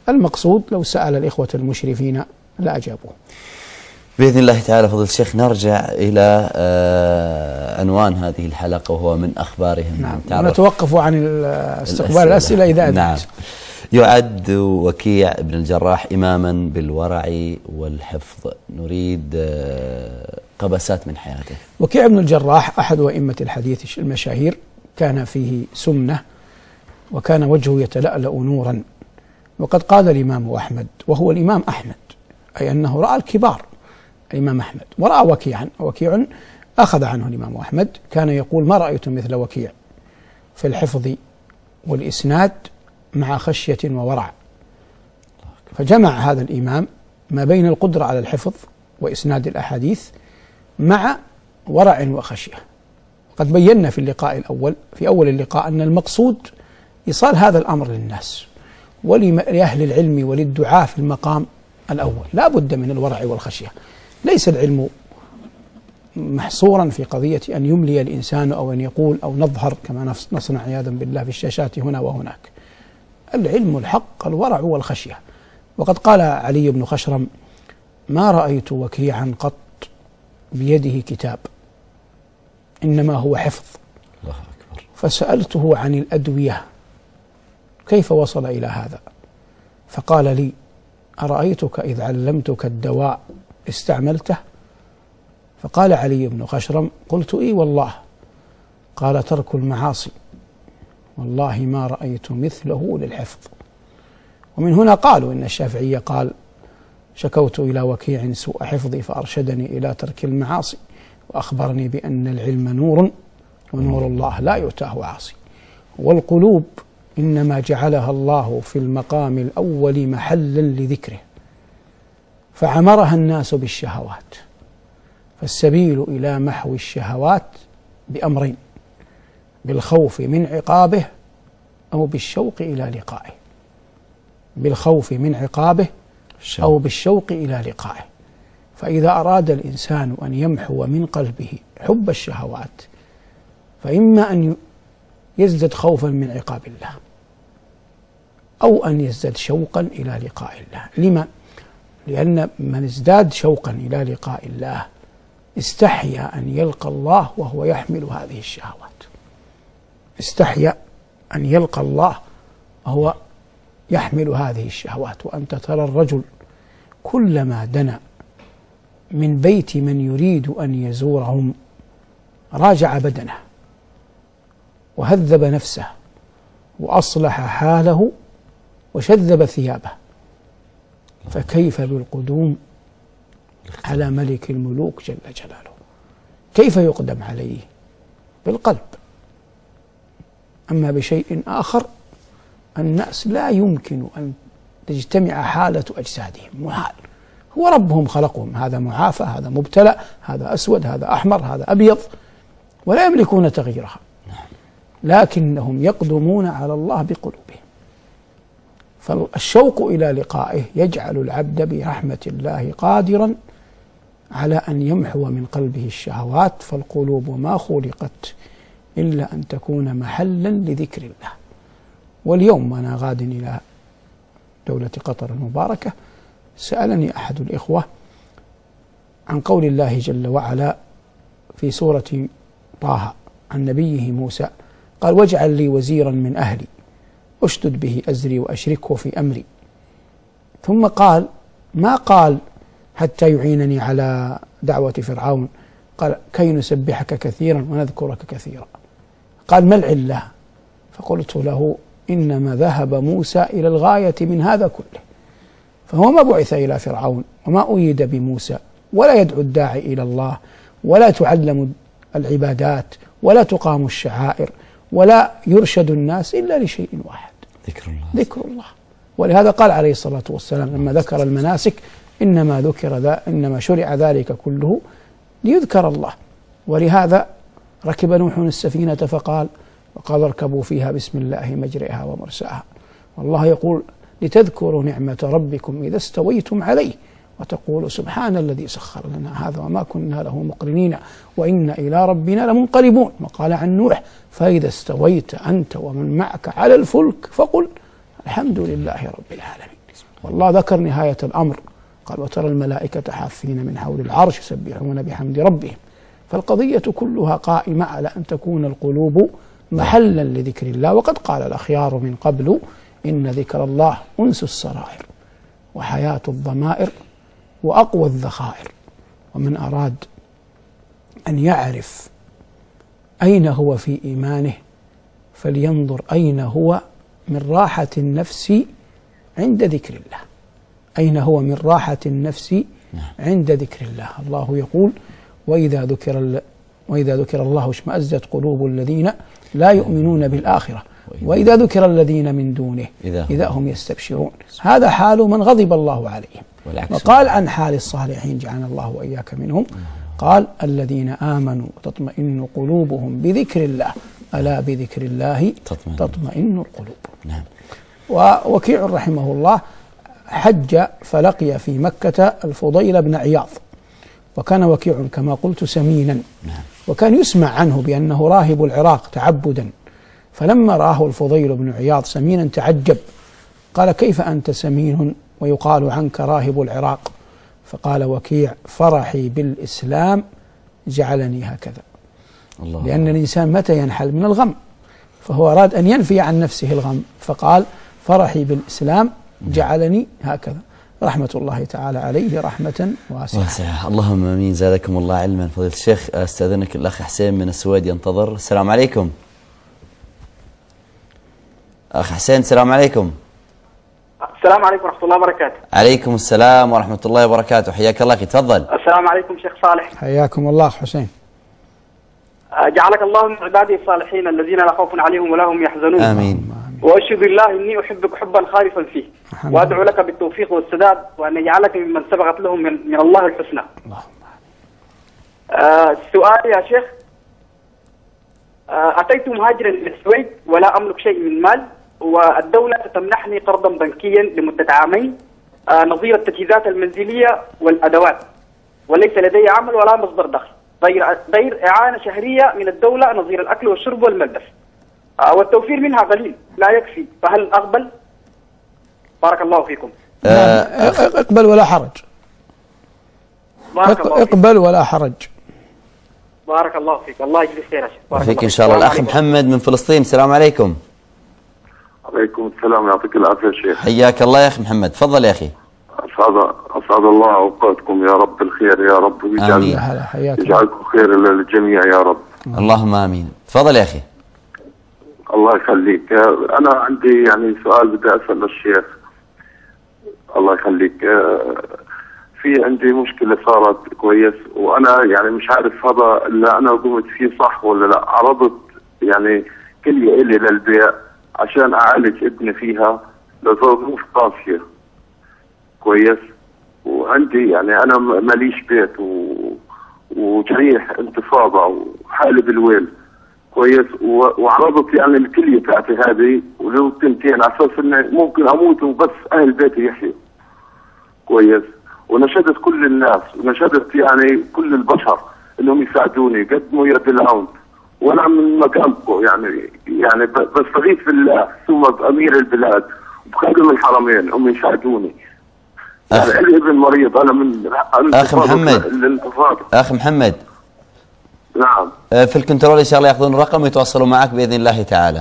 المقصود لو سأل الإخوة المشرفين لا أجابوه. بإذن الله تعالى فضل الشيخ نرجع إلى آه عنوان هذه الحلقة وهو من أخبارهم. نعم، ونتوقف عن استقبال الأسئلة إذا أذنت. نعم. يعد وكيع بن الجراح إماما بالورع والحفظ، نريد آه قبسات من حياته. وكيع بن الجراح أحد أئمة الحديث المشاهير، كان فيه سمنة وكان وجهه يتلألأ نورا، وقد قال الإمام أحمد وهو الإمام أحمد، أي أنه رأى الكبار الإمام أحمد ورأى وكيعا، وكيع أخذ عنه الإمام أحمد، كان يقول ما رأيت مثل وكيع في الحفظ والإسناد مع خشية وورع. فجمع هذا الإمام ما بين القدرة على الحفظ وإسناد الأحاديث مع ورع وخشية. قد بينا في اللقاء الأول في أول اللقاء أن المقصود إيصال هذا الأمر للناس ولأهل العلم وللدعاء في المقام الأول، لا بد من الورع والخشية. ليس العلم محصورا في قضية أن يملي الإنسان أو أن يقول أو نظهر كما نصنع عياذا بالله في الشاشات هنا وهناك. العلم الحق الورع والخشية. وقد قال علي بن خشرم ما رأيت وكيعا قط بيده كتاب إنما هو حفظ. الله أكبر. فسألته عن الأدوية كيف وصل إلى هذا، فقال لي أرأيتك إذ علمتك الدواء استعملته؟ فقال علي بن خشرم قلت إي والله. قال ترك المعاصي والله ما رأيت مثله للحفظ. ومن هنا قالوا إن الشافعية قال شكوت إلى وكيع سوء حفظي فأرشدني إلى ترك المعاصي وأخبرني بأن العلم نور ونور الله لا يؤتاه عاصي. والقلوب إنما جعلها الله في المقام الأول محلا لذكره فعمرها الناس بالشهوات، فالسبيل إلى محو الشهوات بأمرين: بالخوف من عقابه أو بالشوق إلى لقائه. بالخوف من عقابه أو بالشوق إلى لقائه. فإذا أراد الإنسان أن يمحو من قلبه حب الشهوات فإما أن يزدد خوفا من عقاب الله أو أن يزداد شوقا إلى لقاء الله. لما؟ لأن من ازداد شوقا إلى لقاء الله استحيا أن يلقى الله وهو يحمل هذه الشهوات. استحيا أن يلقى الله وهو يحمل هذه الشهوات. وأنت ترى الرجل كلما دنا من بيت من يريد أن يزورهم راجع بدنه وهذب نفسه وأصلح حاله وشذب ثيابه، فكيف بالقدوم على ملك الملوك جل جلاله؟ كيف يقدم عليه؟ بالقلب. أما بشيء آخر الناس لا يمكن أن تجتمع حالة أجسادهم، محال. هو ربهم خلقهم، هذا معافى، هذا مبتلى، هذا أسود، هذا أحمر، هذا أبيض، ولا يملكون تغييرها، لكنهم يقدمون على الله بقلوبهم. فالشوق إلى لقائه يجعل العبد برحمة الله قادرا على أن يمحو من قلبه الشهوات. فالقلوب ما خلقت إلا أن تكون محلا لذكر الله. واليوم أنا غاد إلى دولة قطر المباركة، سألني أحد الإخوة عن قول الله جل وعلا في سورة طه عن نبيه موسى، قال واجعل لي وزيرا من أهلي أشدد به أزري وأشركه في أمري. ثم قال ما قال حتى يعينني على دعوة فرعون، قال كي نسبحك كثيرا ونذكرك كثيرا. قال ما العلة؟ فقلت له إنما ذهب موسى إلى الغاية من هذا كله، فهو ما بعث إلى فرعون وما أيد بموسى، ولا يدعو الداعي إلى الله، ولا تعلم العبادات، ولا تقام الشعائر، ولا يرشد الناس إلا لشيء واحد: ذكر الله. ذكر الله. ولهذا قال عليه الصلاة والسلام لما ذكر المناسك إنما ذكر ذا إنما شرع ذلك كله ليذكر الله. ولهذا ركب نوح السفينة فقال وقال اركبوا فيها بسم الله مجرئها ومرساها. والله يقول لتذكروا نعمة ربكم إذا استويتم عليه وتقولوا سبحان الذي سخر لنا هذا وما كنا له مقرنين وإنا إلى ربنا لمنقلبون. وقال عن نوح فإذا استويت أنت ومن معك على الفلك فقل الحمد لله رب العالمين. والله ذكر نهاية الأمر، قال وترى الملائكة حافين من حول العرش يسبحون بحمد ربهم. فالقضية كلها قائمة على أن تكون القلوب محلا لذكر الله. وقد قال الأخيار من قبل إن ذكر الله أنس السرائر وحياة الضمائر وأقوى الذخائر. ومن أراد أن يعرف أين هو في إيمانه فلينظر أين هو من راحة النفس عند ذكر الله، أين هو من راحة النفس عند ذكر الله. الله يقول وإذا ذكر وإذا ذكر الله اشمأزت قلوب الذين لا يؤمنون بالآخرة وإذا ذكر الذين من دونه إذا هم يستبشرون. هذا حال من غضب الله عليهم. وقال عن حال الصالحين جعلنا الله وإياك منهم، قال الذين آمنوا وتطمئن قلوبهم بذكر الله ألا بذكر الله تطمئن القلوب. نعم. ووكيع رحمه الله حج فلقي في مكة الفضيل بن عياض، وكان وكيع كما قلت سمينا، وكان يسمع عنه بأنه راهب العراق تعبدا. فلما رآه الفضيل بن عياض سمينا تعجب، قال كيف أنت سمين ويقال عنك راهب العراق؟ فقال وكيع فرحي بالإسلام جعلني هكذا. الله. لأن الإنسان متى ينحل من الغم، فهو أراد أن ينفي عن نفسه الغم فقال فرحي بالإسلام جعلني هكذا. رحمة الله تعالى عليه رحمة واسعة. واسعة. اللهم امين. زادكم الله علما. فضيلة الشيخ استاذنك الاخ حسين من السويد ينتظر. السلام عليكم. اخ حسين السلام عليكم. السلام عليكم ورحمة الله وبركاته. عليكم السلام ورحمة الله وبركاته. حياك الله اخي تفضل. السلام عليكم شيخ صالح. حياكم الله حسين. جعلك الله من عباده الصالحين الذين لا خوف عليهم ولا هم يحزنون. امين. واشهد بالله اني احبك حبا خالصا فيه، وادعو لك بالتوفيق والسداد وان يجعلك ممن سبقت لهم من, من الله الحسنى. آه السؤال يا شيخ، آه اتيت مهاجرا الى السويد ولا املك شيء من مال، والدوله تمنحني قرضا بنكيا لمده عامين آه نظير التجهيزات المنزليه والادوات، وليس لدي عمل ولا مصدر دخل غير غير اعانه شهريه من الدوله نظير الاكل والشرب والملبس، آه والتوفير منها قليل لا يكفي، فهل أقبل؟ بارك الله فيكم. آه اقبل ولا حرج. بارك الله اقبل فيك. ولا حرج. بارك الله فيك. الله يجزيك خير يا شيخ. فيك إن شاء الله. الأخ محمد من فلسطين السلام عليكم. عليكم السلام يعطيك العافية شيخ. حياك الله يا أخي محمد تفضل يا أخي. أسعد أسعد الله أوقاتكم يا رب بالخير يا رب، ويجعل يجعلكم خير للجميع يا رب. اللهم آمين. تفضل يا أخي. الله يخليك. أنا عندي يعني سؤال بدي أسأل الشيخ. الله يخليك. في عندي مشكلة صارت كويس، وأنا يعني مش عارف هذا اللي أنا قمت فيه صح ولا لا. عرضت يعني كلية إلي للبيع عشان أعالج ابني فيها لظروف قاسية كويس، وعندي يعني أنا ماليش بيت و... وجريح انتفاضة وحالي بالويل كويس، وعرضت يعني الكلية تاعتي هذه ولو تنتين على اساس اني ممكن اموت وبس اهل بيتي يحيوا كويس، ونشدت كل الناس ونشدت يعني كل البشر انهم يساعدوني يقدموا يد العون، وانا من مقامكم يعني يعني بستغيث بالله ثم بامير البلاد وبخادم الحرمين هم يساعدوني. يعني لي ابن مريض انا من اخ محمد اخ محمد نعم. في الكنترول ان شاء الله ياخذون الرقم ويتواصلوا معك باذن الله تعالى.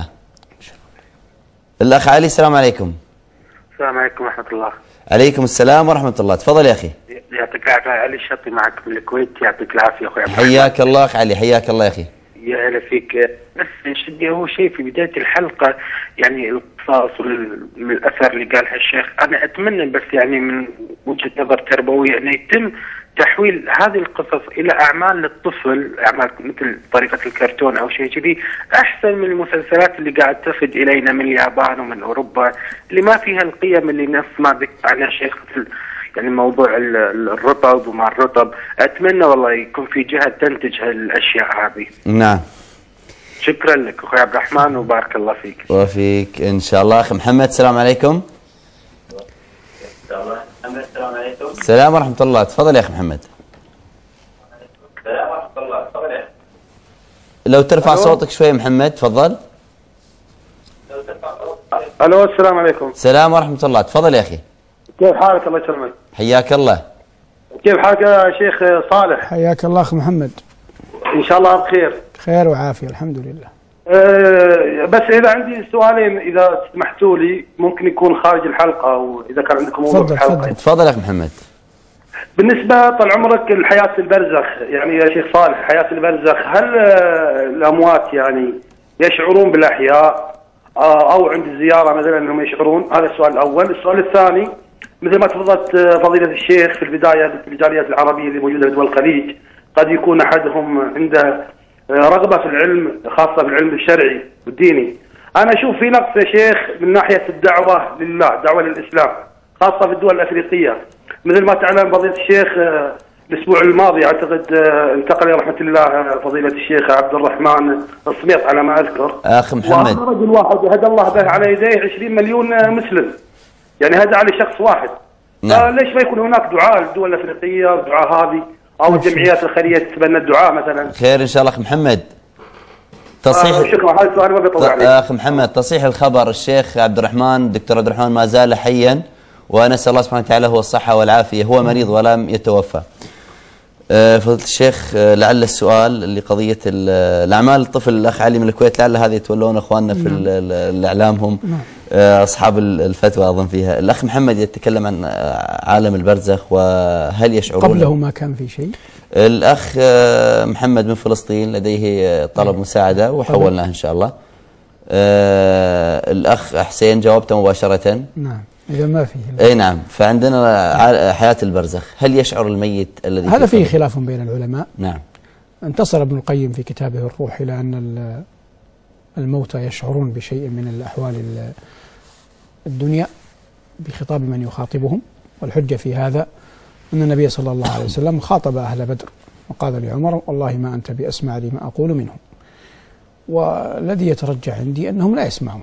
الاخ علي السلام عليكم. السلام عليكم ورحمه الله. عليكم السلام ورحمه الله. تفضل يا اخي. يعطيك العافيه. علي الشطي معك من الكويت. يعطيك العافيه اخوي. حياك الله اخ علي. حياك الله يا اخي. يا هلا فيك. بس شدي هو شيء في بدايه الحلقه يعني القصص من الاثر اللي قالها الشيخ، انا اتمنى بس يعني من وجهه نظر تربويه انه يتم تحويل هذه القصص الى اعمال للطفل، اعمال مثل طريقه الكرتون او شيء كذي، احسن من المسلسلات اللي قاعد تفد الينا من اليابان ومن اوروبا اللي ما فيها القيم اللي نفس ما ذكر عنها الشيخ، مثل يعني موضوع الرطب وما الرطب. اتمنى والله يكون في جهه تنتج هالاشياء هذه. نعم. شكرا لك اخوي عبد الرحمن وبارك الله فيك. وفيك ان شاء الله. اخي محمد السلام عليكم. السلام عليكم. السلام ورحمة الله. تفضل يا أخي محمد. السلام ورحمة الله. تفضل يا أخي. لو ترفع ألو. صوتك شوي محمد تفضل. الو السلام عليكم. السلام ورحمة الله. تفضل يا أخي. كيف حالك الله يسلمك؟ حياك الله. كيف حالك يا شيخ صالح؟ حياك الله أخ محمد. إن شاء الله بخير. خير وعافية الحمد لله. أه بس إذا عندي سؤالين إذا سمحتوا لي ممكن يكون خارج الحلقة أو إذا كان عندكم موضوع في الحلقة. تفضل أخ محمد. بالنسبة طال عمرك الحياة البرزخ يعني يا شيخ صالح حياة البرزخ هل الأموات يعني يشعرون بالأحياء أو عند الزيارة مثلا أنهم يشعرون؟ هذا السؤال الأول. السؤال الثاني مثل ما تفضلت فضيلة الشيخ في البداية الجاليات العربية اللي موجودة في دول الخليج قد يكون أحدهم عنده رغبة في العلم خاصة في العلم الشرعي والديني. أنا أشوف في نقص يا شيخ من ناحية الدعوة لله، الدعوة للإسلام خاصة في الدول الأفريقية. مثل ما تعلم فضيلة الشيخ الأسبوع الماضي أعتقد انتقل رحمة الله فضيلة الشيخ عبد الرحمن الصميط على ما أذكر. أخ محمد. وهذا رجل واحد هدى الله به على يديه عشرين مليون مسلم. يعني هدى على شخص واحد. نعم. ليش ما يكون هناك دعاء للدول الأفريقية الدعاء هذه أو الجمعيات الخيرية تتبنى الدعاء مثلا؟ خير إن شاء الله أخ محمد. تصحيح آه شكرا هذا السؤال ما بيطول عليك. أخ محمد تصحيح الخبر الشيخ عبد الرحمن الدكتور عبد الرحمن ما زال حيا ونسأل الله سبحانه وتعالى هو الصحة والعافية. هو مريض ولم يتوفى. أه فضيلة الشيخ أه لعل السؤال اللي قضية الأعمال الطفل الأخ علي من الكويت لعل هذه يتولون أخواننا في الإعلام هم أه أصحاب الفتوى أظن فيها. الأخ محمد يتكلم عن عالم البرزخ وهل يشعرون قبله ما كان في شيء. الأخ محمد من فلسطين لديه طلب مساعدة وحولناه إن شاء الله. أه الأخ حسين جاوبته مباشرة. نعم إذا ما فيه. أي نعم. فعندنا حياة البرزخ هل يشعر الميت الذي هذا فيه خلاف بين العلماء. نعم. انتصر ابن القيم في كتابه الروح إلى أن الموتى يشعرون بشيء من الأحوال الدنيا بخطاب من يخاطبهم، والحجة في هذا أن النبي صلى الله عليه وسلم خاطب أهل بدر وقال لعمر والله ما أنت بأسمع لما أقول منهم، والذي يترجح عندي أنهم لا يسمعون،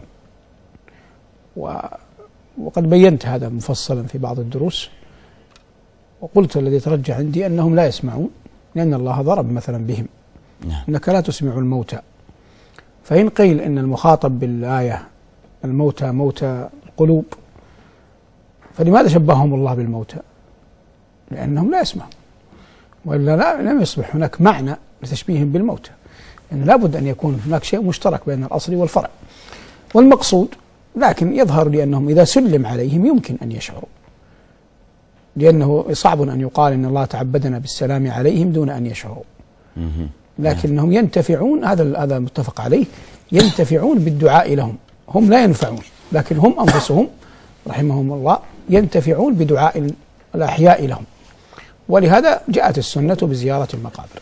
وقد بينت هذا مفصلا في بعض الدروس وقلت الذي يترجح عندي أنهم لا يسمعون لأن الله ضرب مثلا بهم. نعم. إنك لا تسمع الموتى. فإن قيل إن المخاطب بالآية الموتى موتى القلوب فلماذا شبههم الله بالموتى؟ لأنهم لا يسمعون، وإلا لا لم يصبح هناك معنى لتشبيههم بالموتى، لأن لابد أن يكون هناك شيء مشترك بين الأصل والفرع والمقصود. لكن يظهر لي أنهم إذا سلم عليهم يمكن أن يشعروا، لأنه صعب أن يقال إن الله تعبدنا بالسلام عليهم دون أن يشعروا، لكنهم ينتفعون. هذا هذا متفق عليه، ينتفعون بالدعاء لهم. هم لا ينفعون لكن هم أنفسهم رحمهم الله ينتفعون بدعاء الأحياء لهم، ولهذا جاءت السنة بزيارة المقابر.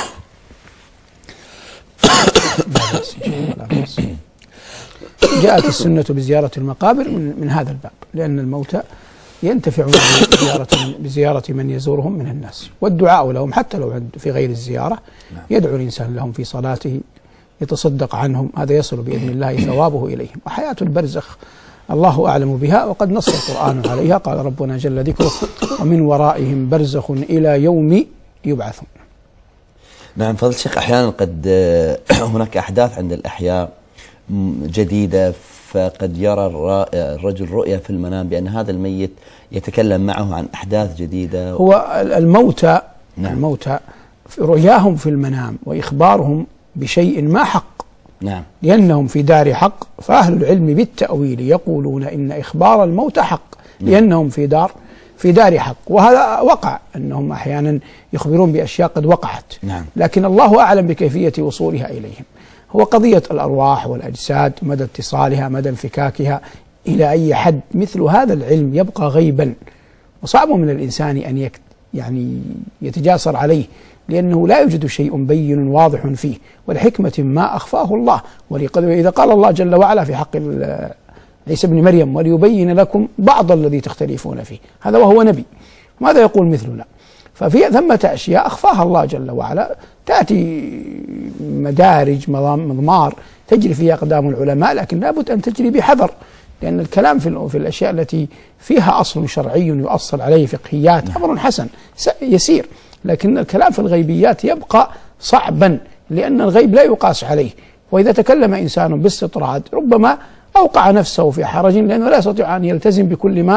جاءت السنة بزيارة المقابر من, من هذا الباب، لأن الموتى ينتفعون بزيارة, بزيارة من يزورهم من الناس، والدعاء لهم حتى لو في غير الزيارة يدعو الإنسان لهم في صلاته، يتصدق عنهم، هذا يصل بإذن الله ثوابه إليهم. وحياة البرزخ الله أعلم بها، وقد نص القرآن عليها، قال ربنا جل ذكره ومن ورائهم برزخ إلى يوم يبعثون. نعم فضل الشيخ، أحيانا قد هناك أحداث عند الأحياء جديدة، فقد يرى الرجل رؤية في المنام بأن هذا الميت يتكلم معه عن أحداث جديدة. هو الموتى نعم. الموتى رؤياهم في المنام وإخبارهم بشيء ما حق، نعم، لأنهم في دار حق، فأهل العلم بالتأويل يقولون إن إخبار الموتى حق، نعم، لأنهم في دار في دار حق. وهذا وقع أنهم أحيانا يخبرون بأشياء قد وقعت، نعم، لكن الله أعلم بكيفية وصولها إليهم. هو قضية الأرواح والأجساد، مدى اتصالها، مدى انفكاكها، إلى أي حد مثل هذا العلم يبقى غيبا، وصعب من الإنسان أن يكت يعني يتجاسر عليه، لأنه لا يوجد شيء بين واضح فيه، ولحكمة ما أخفاه الله. وإذا قال الله جل وعلا في حق عيسى بن مريم وليبين لكم بعض الذي تختلفون فيه، هذا وهو نبي، ماذا يقول مثلنا؟ ففي ثمة أشياء أخفاها الله جل وعلا، تأتي مدارج مضمار تجري فيها أقدام العلماء، لكن لابد أن تجري بحذر، لأن الكلام في, في الأشياء التي فيها أصل شرعي يؤصل عليه فقهيات أمر حسن يسير، لكن الكلام في الغيبيات يبقى صعبا، لأن الغيب لا يقاس عليه. وإذا تكلم إنسان باستطراد ربما أوقع نفسه في حرج، لأنه لا يستطيع أن يلتزم بكل ما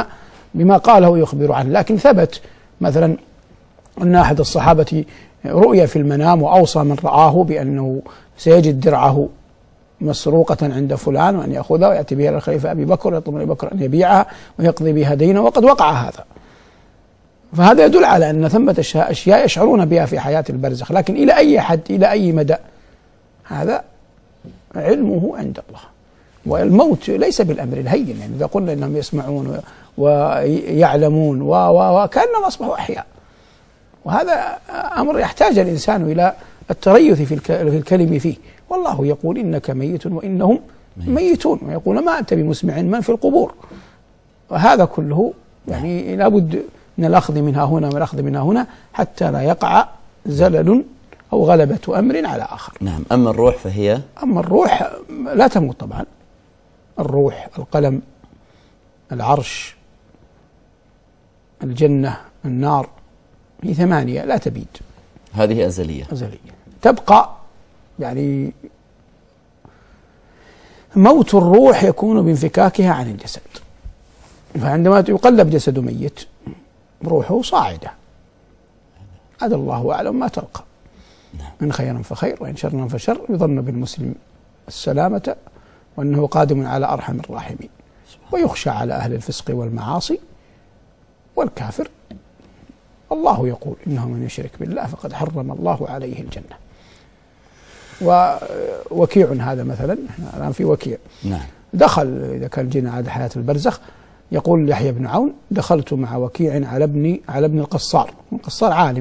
بما قاله يخبر عنه. لكن ثبت مثلا أن أحد الصحابة رؤيا في المنام وأوصى من رآه بأنه سيجد درعه مسروقة عند فلان وأن يأخذها ويأتي بها إلى الخليفة أبي بكر ويطلب من أبي بكر أن يبيعها ويقضي بها دينه، وقد وقع هذا. فهذا يدل على أن ثمة أشياء يشعرون بها في حياة البرزخ، لكن إلى أي حد، إلى أي مدى، هذا علمه عند الله. والموت ليس بالأمر الهين، يعني إذا قلنا أنهم يسمعون ويعلمون وكأنهم أصبحوا أحياء، وهذا أمر يحتاج الإنسان إلى التريث في الكلم فيه. والله يقول إنك ميت وإنهم ميتون، ويقول ما أنت بمسمع من في القبور. وهذا كله يعني لابد من الأخذ منها هنا والأخذ منها هنا حتى لا يقع زلل أو غلبة أمر على آخر. نعم. أما الروح فهي أما الروح لا تموت طبعا. الروح، القلم، العرش، الجنة، النار، هي ثمانية لا تبيد. هذه أزلية أزلية تبقى. يعني موت الروح يكون بانفكاكها عن الجسد، فعندما يقلب جسد ميت روحه صاعدة، هذا الله أعلم ما تلقى، إن خيرا فخير وإن شرا فشر، يظن بالمسلم السلامة وأنه قادم على أرحم الراحمين، ويخشى على أهل الفسق والمعاصي والكافر. الله يقول إنه من يشرك بالله فقد حرم الله عليه الجنة. ووكيع هذا مثلا، الآن في وكيع نعم. دخل إذا كان جينا على حياة البرزخ، يقول يحيى بن عون دخلت مع وكيع على ابن على ابن القصار، القصار عالم،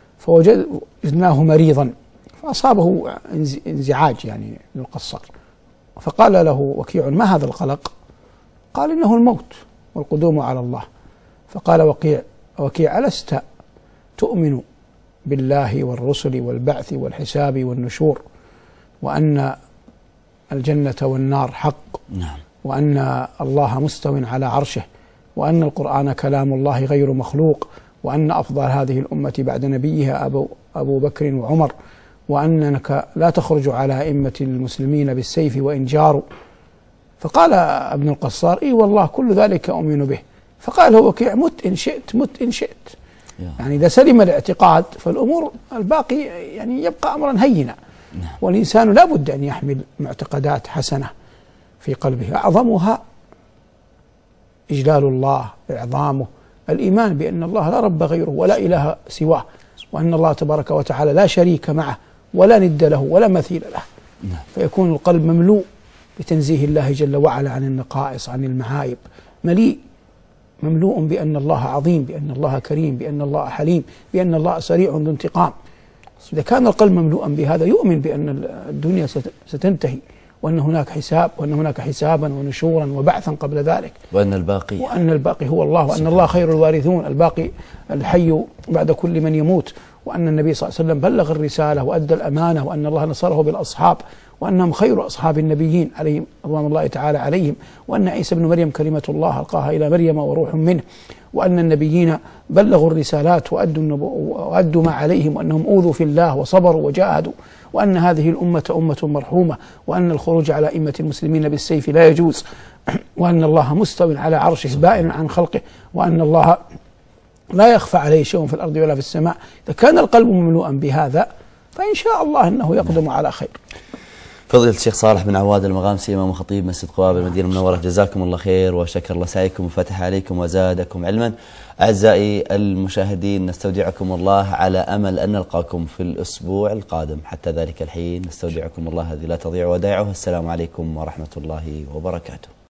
فوجدناه مريضا فأصابه انزعاج يعني للقصار، فقال له وكيع ما هذا القلق؟ قال إنه الموت والقدوم على الله. فقال وكيع وكيع ألست تؤمن بالله والرسل والبعث والحساب والنشور، وأن الجنة والنار حق، نعم. وأن الله مستو على عرشه، وأن القرآن كلام الله غير مخلوق، وأن أفضل هذه الأمة بعد نبيها أبو, أبو بكر وعمر، وأنك لا تخرج على أئمة المسلمين بالسيف وإن جاروا. فقال ابن القصار إي والله كل ذلك أؤمن به. فقال له وكيع مت إن شئت مت إن شئت، يعني إذا سلم الاعتقاد فالأمور الباقي يعني يبقى أمرا هينا. والإنسان لا بد أن يحمل معتقدات حسنة في قلبه، أعظمها إجلال الله، إعظامه، الإيمان بأن الله لا رب غيره ولا إله سواه، وأن الله تبارك وتعالى لا شريك معه ولا ند له ولا مثيل له. فيكون القلب مملوء بتنزيه الله جل وعلا عن النقائص، عن المعايب، مليء مملوء بأن الله عظيم، بأن الله كريم، بأن الله حليم، بأن الله سريع ذو انتقام. إذا كان القلب مملوءا بهذا يؤمن بأن الدنيا ستنتهي، وأن هناك حساب، وأن هناك حسابا ونشورا وبعثا قبل ذلك، وأن الباقي وأن الباقي هو الله، وأن الله خير الوارثون، الباقي الحي بعد كل من يموت، وأن النبي صلى الله عليه وسلم بلغ الرسالة وأدى الأمانة، وأن الله نصره بالأصحاب، وأنهم خير أصحاب النبيين عليهم رضوان الله تعالى عليهم، وأن عيسى بن مريم كلمة الله ألقاها إلى مريم وروح منه، وأن النبيين بلغوا الرسالات وأدوا, وأدوا ما عليهم، وأنهم أوذوا في الله وصبروا وجاهدوا، وأن هذه الأمة أمة مرحومة، وأن الخروج على أئمة المسلمين بالسيف لا يجوز، وأن الله مستو على عرشه بائن عن خلقه، وأن الله لا يخفى عليه شيء في الأرض ولا في السماء. إذا كان القلب مملوءا بهذا فإن شاء الله أنه يقدم على خير. فضيلة الشيخ صالح بن عواد المغامسي إمام وخطيب مسجد قباء المدينة المنورة، جزاكم الله خير وشكر الله سعيكم وفتح عليكم وزادكم علما. أعزائي المشاهدين نستودعكم الله على أمل أن نلقاكم في الأسبوع القادم، حتى ذلك الحين نستودعكم الله الذي لا تضيع ودائعه. السلام عليكم ورحمة الله وبركاته.